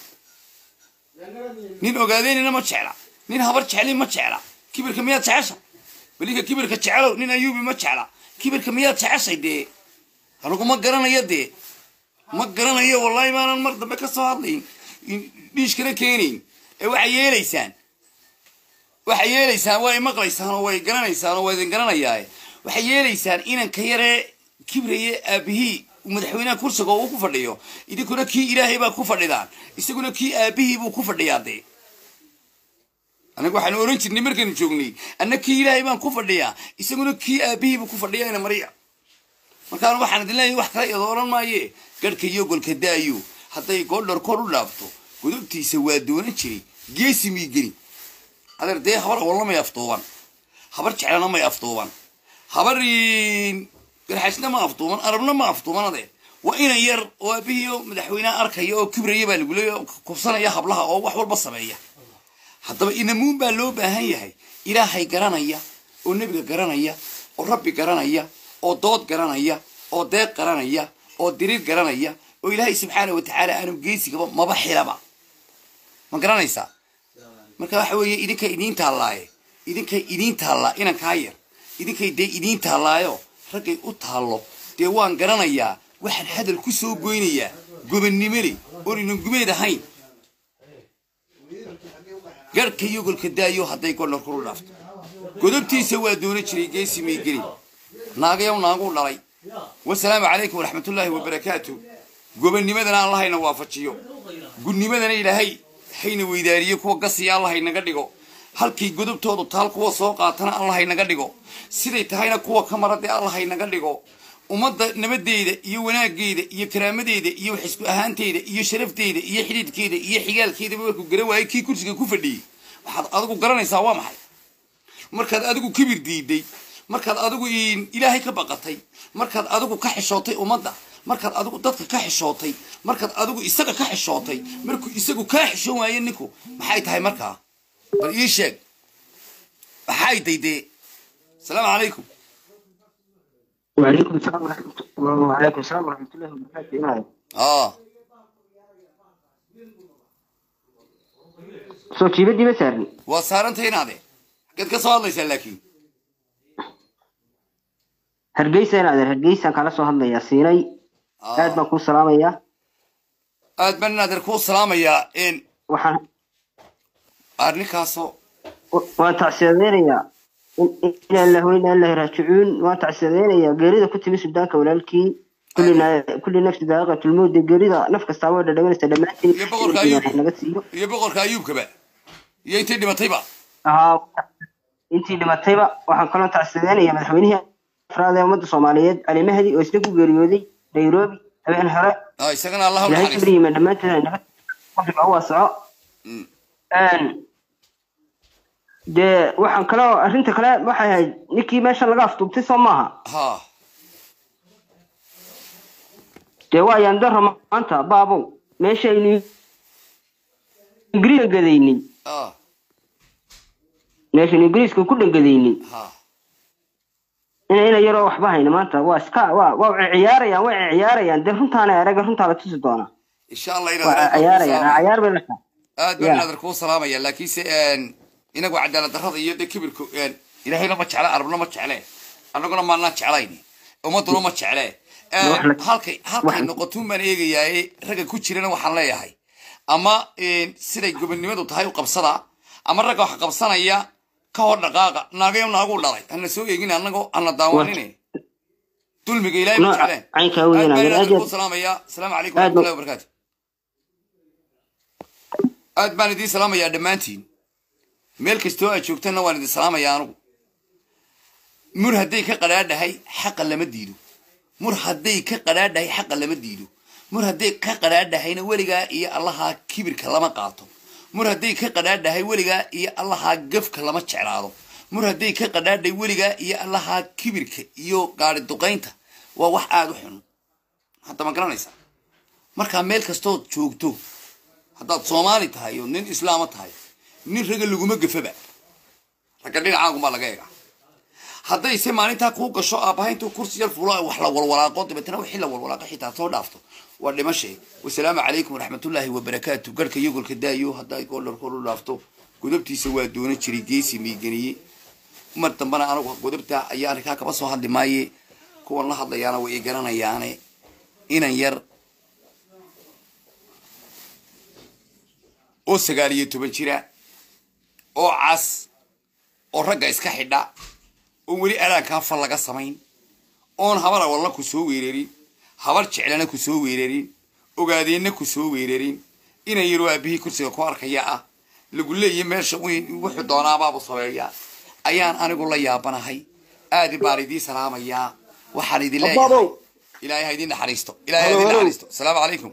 nin ogaadeynina ma jecla nin habar jeclin ma jecla kibirka miyaad jecesha weliga kibirka jecelo nin ayuubi ma jecla kibirka miyaad jeceshay dee anigu ma garanayo dee ma garanayo wallahi maanan mar dambe ka soo hadlayn dhiishkana keenayn ee waxay yeelaysaan waxay yeelaysaan way maqlaysaan oo way garanaysaan oo way idin garanayaa waxay yeelaysaan inanka yaree kibraye aabihii madaxweynaha kursiga uu ku fadhiyo idinkuna kii ilaahay baa ku fadhidaan isaguna kii aabihii buu ku fadhiyaa dee anagu waxaan oran jirnay markaan joognay annaka kii ilaahay baan ku fadhiyaa isaguna kii aabihii buu ku fadhiyaa ina mariya markaan waxaan idin leeyahay wax kale iyadoo oran maaye garhka iyo golka daayo hadday goldhar kor u dhaafto gudubtiisa waa doonan jiray geesi miigani adeer dee habar walna may aftuuban habar jeclana may aftuuban habar garxasna ma aftuuban arabna ma aftuuban adeer waa inan yar oo aabihiiyo madaxweynaha arkaya oo kibraya baa lagu leeyahay kubsanaya hablaha oo wax walba sameeya haddaba inamuun baa loo baahan yahay ilaahay garanaya oo nebiga garanaya oo rabbi garanaya oo dood garanaya oo deeq garanaya oo dirir garanaya oo ilaahay subxaana watacaala aanu geesigaba maba xilaba ma garanaysaa marka waxa weeye idinka idiin taallaaye idinka idiin taallaa inan kaa yar idinkay dee idiin taallaayo raggay u taallo dee waan garanayaa waxaan hadal ku soo goynayaa gobannimole oon inan gumeed ahayn garhka yogolka daayo hadday golnar kulu dhaafto godobtiisa waa doona jiray geesi may gelin naagayow naaguu dhalay wasalaamu calaykum waraxmatullaahi wabarakaatu gobannimadana alla hayna waafajiyo gudnimadana ilaahay hayna weydaariyo kuwa gasiya alla haynaga dhigo halkii godobtoodu taal kuwa soo qaatana alla haynaga dhigo siday tahayna kuwa ka maradee alla haynaga dhigo ummadda nabadeeda iyo wanaaggeeda iyo karaamadeeda iyo wax isku ahaanteeda iyo sharafteeda iyo xidhiidhkeeda iyo xigaalkeedaba markuu gara waayay kii kursiga ku fadhiyey waxaad adigu garanaysaa waa maxay markaad adigu kibir diiday markaad adigu ilaahay ka baqatay markaad adigu ka xishootay ummadda markaad adigu dadka ka xishootay markaad adigu isaga ka xishootay markuu isagu kaa xishoon waaye ninku maxay tahay markaa bal ii sheeg maxay daydee asalaamu calaykum وعليكم السلام ورحمة الله وعليكم السلام ورحمة الله وبركاته. آه. صوتي بدي مسارني. وصارنت هنا هذا. قد كسر ليس لكن. هرجيس أنا هذا هرجيس أنا كلا صهد يا سيري. آه. أد بكون سلامة يا. أد بنا دركو سلامة يا إن. وحن. أرني كاسو. وتعسيرين يا. إن الله وإن الله راجعون وتعسيرين يا جريدة كنت مسك داك ولكن كلنا كل نفس ذائقة الموت جريدة نفس السواد اللي من استلمت. يبغى كايوب. يبغى كايوب كبا. ينتدي ما طيبة. آه. أنتي لما طيبة وحنقولنا تعسيرين يا مدحونها أفراد يوم الصوماليات على مهدي ويسلكوا جريودي نيروبي أبي الحراء. آه يسكن الله لا يسبري من لما تنا نفس هو صعب. أن de waxaan kala arinta kale waxay ahayd ninkii meesha laga aftuubtay soo maaha ha de waa yaan daro maanta baabo meesha aynu ingiriiska gadaynin ah meesha ingiriiska ku dhangadaynin ha ina ina yaro waxba hayna maanta waa iska waa waa ciyaarayaan waa ciyaarayaan de runtaana eraga runta la tusi doona insha Allah ina ciyaarayaan ciyaar bay lahaa aad baan nadar ku salaamaya laakiin se inagu cadaalad darrada iyo kibirku een ilaahayna ma jecla arabna ma jecla anaguna ma na jeclayni ummaduna ma jecla een halkay halkay noqoto man eegayaay raga ku jirana waxaan leeyahay ama een siday gobonnimadu tahay u qabsada ama raga wax qabsanaya ka hor dhaqaaqa naagayo naagu dhalay ana soo eegin anagu ana daawanine dulmiga ilaahay ma jecla aynka weeyna aad salaamaya assalaamu alaykum wa rahmatullahi wa barakatuh aad baan idin salaamaya dhamaantiin meel kastoo ay joogtana waan idin salaamayaa anugu mur hadday ka qadhaadhahay xaqa lama diido mur hadday ka qadhaadhahay xaqa lama diido mur hadday ka qadhaadhahayna weligaa iyo allahaa kibirka lama qaato mur hadday ka qadhaadhahay weligaa iyo allahaa gafka lama jeclaado mur hadday ka qadhaadhay weligaa iyo allahaa kibirka iyo gaari duqaynta waa wax aada u xun hadda ma garanaysaa markaa meel kastood joogto haddaad soomaali tahay oo nin islaama tahay nin raga laguma gafaba raga dhinacaagumaa laga eega hadday se maalintaa kuu gasho aabbaha intuu kursi yar fuulo wax la walwalaaqo dabeetana wixii la walwalaaqo xitaa soo dhaafto waa dhimashay wasalaamu calaykum waraxmatullaahi wabarakaatu garhka yogolka daayo hadday goollarkoolu dhaafto godobtiisa waa doona jiray geesi miiganiye mar dambana anagu godobta ayaa arrinkaa kaba soo hadli maaye kuwan la hadlayaana way i garanayaane inan yar oo sagaal iyo toban jira oo cas oo ragga iska xidha oo weli alaankaa fal laga samayn oon habar awalna ku soo weerarin habar jeclana ku soo weerarin ogaadeenna ku soo weerarin inan yaroo aabihii kursiga ku arkaya ah lagu leeyahay meesha weyn wuxuu doonaabaabuu sameeyaa ayaan anigu la yaabanahay aad baan idiin salaamayaa waxaan idin leeyahay ilaahay ha idin naxariisto ilaahay ha idin naxariisto asalaamu calaykum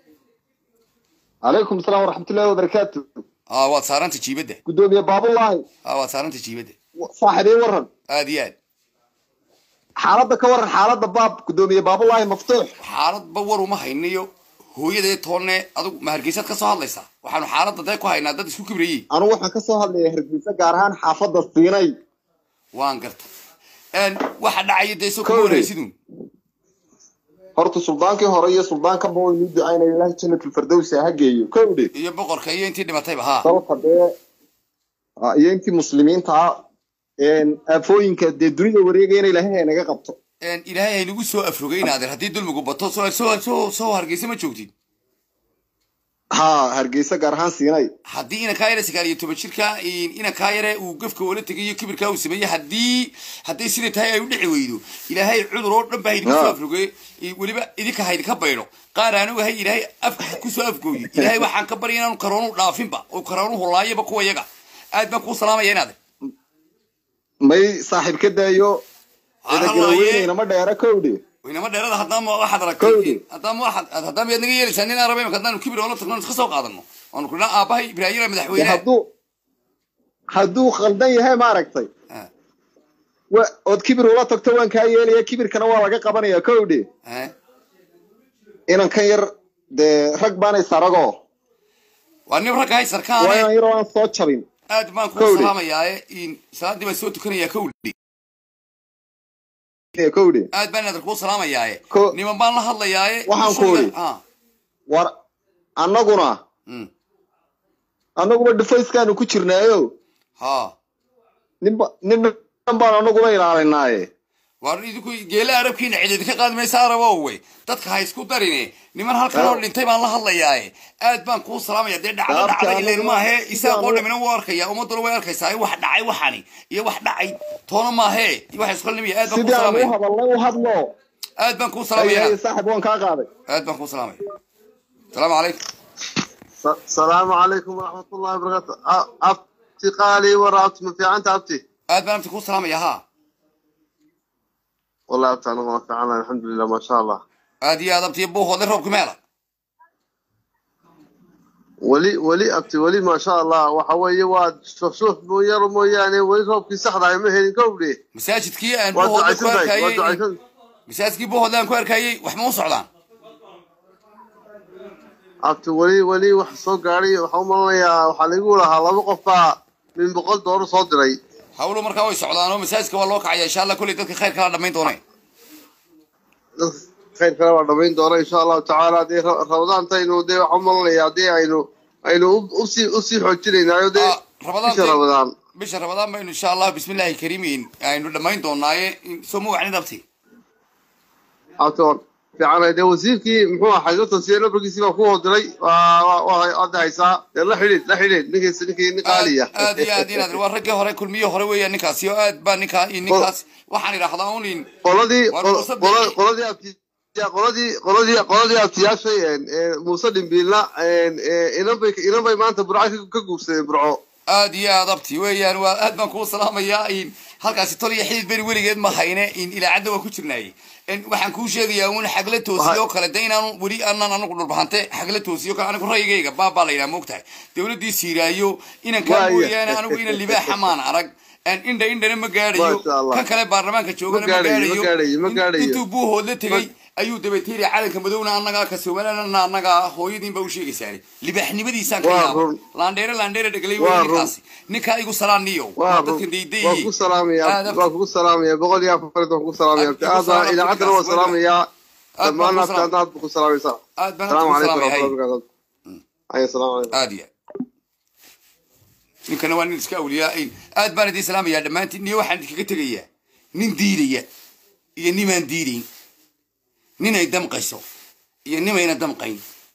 عليكم السلام ورحمة الله وبركاته. آه وصارنت جيبده. قدوم يا باب الله. آه وصارنت جيبده. صاحبي ورن. آديان. حالة كور حالة باب قدوم يا باب الله مفتوح. حالة بور وما هينيو هو يده تورني أدو مهرجيسات كسوها ليسا وحنو حالة ضدك وهاي نادد سكو كبري. أنا وحنا كسوها اللي هرجيسات جارهان حافظ الصيني. وان قرت. أن واحد عيد يسوق كوري يسدون. horta suldaanka hore iyo suldaanka boo inuu ducayna ilaahay jannatul firdaws ha geeyo kowdhi iyo boqorka iyo intii dhimatayba ha sababta bee iyo intii muslimiinta een afooyinka de dunida wareegayna ilaahay naga qabto een ilaahay ay nagu soo afrogaynaadeen hadii dulmigu bato soo soo soo hargeysa ma joogtid ha hargeysa gaar ahaan siinay haddii ina kaayare sagaaliyo toban jirka ina kaayare uu gafka wala tegayo kibirka uu sameeyay haddii haddii sidii tahay ay u dhici weydo ilaahay cudur oo dhan baa idinku soo afrogay weliba idinka hayd ka baydo qaar aan ogahay ilaahay afka ku soo afgooyay ilaahay waxaan ka baryaa inaan karoonu dhaafinba oo karoonu holaayaba kuwa yaga aad baan ku salaamaya inaad may saaxiib ka daayo ida galweynayna ma dheera kowdhi وإنما ديرada hadama waxaad aragtay hadama waxaad hadama yaad naga yeelaysaa nin arabay ma kadaan kibir oo tagno iska soo qaadano oo kuna aabahay ibraahim madaxweyne haduu haduu khaldan yahay ma aragtay wa od kibir wala tagto waan ka yeelaya kibirkana waa laga qabanaya kowdhi ee inan kan yar de rag baanay sarago waa nin rag hay sarkaan waa yar oo soo jabin aad baan ku salaamayaa in salaadii baa soo tukanaya kowdhi kowdhi aad baan aad ku salaamayaa niman baan la hadlayaa waxaan kowdhi war annaguna annaguna defense-kaanu ku jirnaayo ha ninba nin baan annaguna ilaalinaaye war idinku geela arabkiina cidid ka qaadmaysa arabo way dadka ha isku darine niman halkan oo dhintay baan la hadlayaa aad baan ku salaamayaa de dhacdo dhacdo ilaa ma ahe isaa qodhamina waa arkaya ummaduna way arkaysaa wax dhacay waxani iyo wax dhacay toona ma ahe wax isku qalmi aad baan ku salaamayaa sidii hadalay u hadlo aad baan ku salaamayaa saaxib waan ka qaaday aad baan ku salaamayaa السلام عليكم السلام عليكم ورحمة الله وبركاته أبتي قالي ورأت من في عنت أبتي أد بنا بتكون سلام يا ها والله أبتي أنا ما في عنا الحمد لله ما شاء الله أدي يا أبتي أبوه هذا الرب كماله ولي ولي أبتي ولي ما شاء الله وحوي واد شوف شوف مو يرو مو يعني ولي رب كي سحر عيمه هين كوبلي مساجد كي أن بوه هذا كوار كاي مساجد كي بوه هذا كوار كاي وحمو صعدان abti wali wali wax soo gaaray waxa umaleeyaa waxa lagu lahaa laba qof min boqol dollar soo diray hawlo markaa way socdaan oo masaajidka waa loo kacaya insha Allah kulli dadka khayr kala dhameyn doonay khayr kala waa dhameyn doonay insha Allah taala de Ramadan tayno de waxa umaleeyaa de aynu aynu u si u si xoojinaynayo de Ramadan bisha Ramadan ma insha Allah bismillahir kariim aynu dhameyn doonaaye soo mu wacni dabti ator fiicana de wasiirkii muxuu ahaa xaggata siyaalo barkiisii baa ku hodiray waa waa adaysa la xidid la xidid ninkii ninkii niqaaliya aad iyo aad inaad waa ragga hore kulmiye hore weeyaan ninkaasi oo aad baa ninka ninkaas waxaan iraahdaa uun qoladii qoladii abtiya qoladii qoladii qoladii abtiyaashay ee Muuse Dhimbiilna ee inanbay inanbay maanta burco ka guursadeen burco aad iyo aad abti weeyaan waa aad baan ku salaamayaa in halkaasi toliya xidid bari weligeed ma hayne in ilaacada waa ku jirnay in waxaan ku sheegayaa uun xagla toosiyo kala deynaan wali aanan anagu dhulbaxante xagla toosiyo kala anigu rayigayga baaba la ilaa moogtahay dawladii siiraayo inaan ka mooyaan anigu ina libaaxa maan arag aan indha indhana ma gaarayo kan kale baarlamaanka joogana ma gaarayo intuu buuhood la tegay ayuu dabaytiri calanka madowna annaga ka Soomaaliland annaga hooyadiin ba u sheegaysaa libaaxnimadiisa ka yaabo laandheere laandheere dhagalay weeykaasi ninka igu salaaniyo dadka diiday waa ku salaamaya waa ku salaamaya boqol iyo afar ku salaamaya aada ila cadra waa salaamaya dhammaan aad ku salaamaysa salaamu alaykum ay salaamu alaykum aadiya ninkana waa nin iska awliyaa in aad baan idin salaamaya dhamaantiin niyo waxaan kaga tagayaa nin diidaya iyo nimaan diidayn nin ay damqayso iyo nimayna damqayn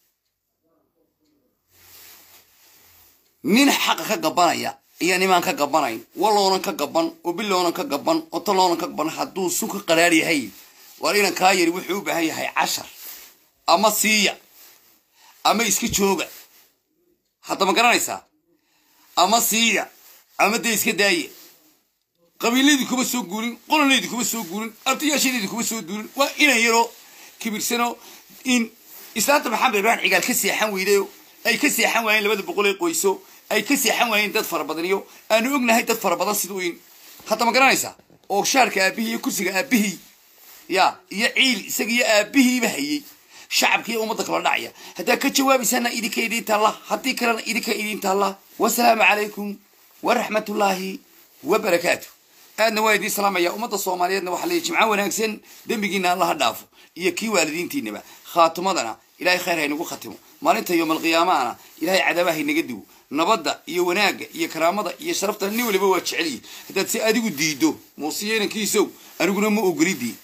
nin xaq ka gabanaya iyo nimaan ka gabanayn waloonan ka gaban oo biloonan ka gaban oo taloonan ka gaban hadduu sun ka qaraar yahay war inan kaa yari wuxuu u baahan yahay cashar ama siiya ama iska jooga hadda ma garanaysaa ama siiya ama dee iska daaya qabiiladii kuma soo guurin qololeydii kuma soo guurin abtiyaashadeedii kuma soo duurin waa inan yaroo kibirsano in islaanta maxamed ibrahim cigaal ka seexan weydayo ay ka seexan waayeen labada boqol ee qoyso ay ka seexan waayeen dad fara badan iyo aanu ognahay dad fara badan siduu in hadda ma garanaysaa oo shaarka aabihii iyo kursiga aabihii ya iyo ciil isaga iyo aabihiiba hayay shacabka iyo ummadda kala dhacaya haddaa ka jawaabaysana idinka idinta allah haddii kalena idinka idinta allah wasalaamu calaykum waraxmatullaahi wabarakaatu aadna waa idiin salaamaya ummadda soomaaliyeedna waxaa leeyahay jimco wanaagsan dembigiina allaha dhaafo iyo kii waalidiintiinaba khaatumadana ilaahay khayr haynagu khatimo maalinta yowmal qiyaamahana ilaahay cadaabaha haynaga digo nabadda iyo wanaagga iyo karaamada iyo sharafta nin waliba waa jeceliyi haddaad si adigu diido muusiyo inankiisow aniguna ma ogolidii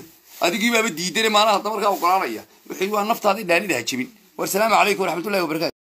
adigii baaba diidane maalaha damarkaa ogolaanaya wixii waa naftaada dhaanida ha jebin والسلام عليكم ورحمة الله وبركاته.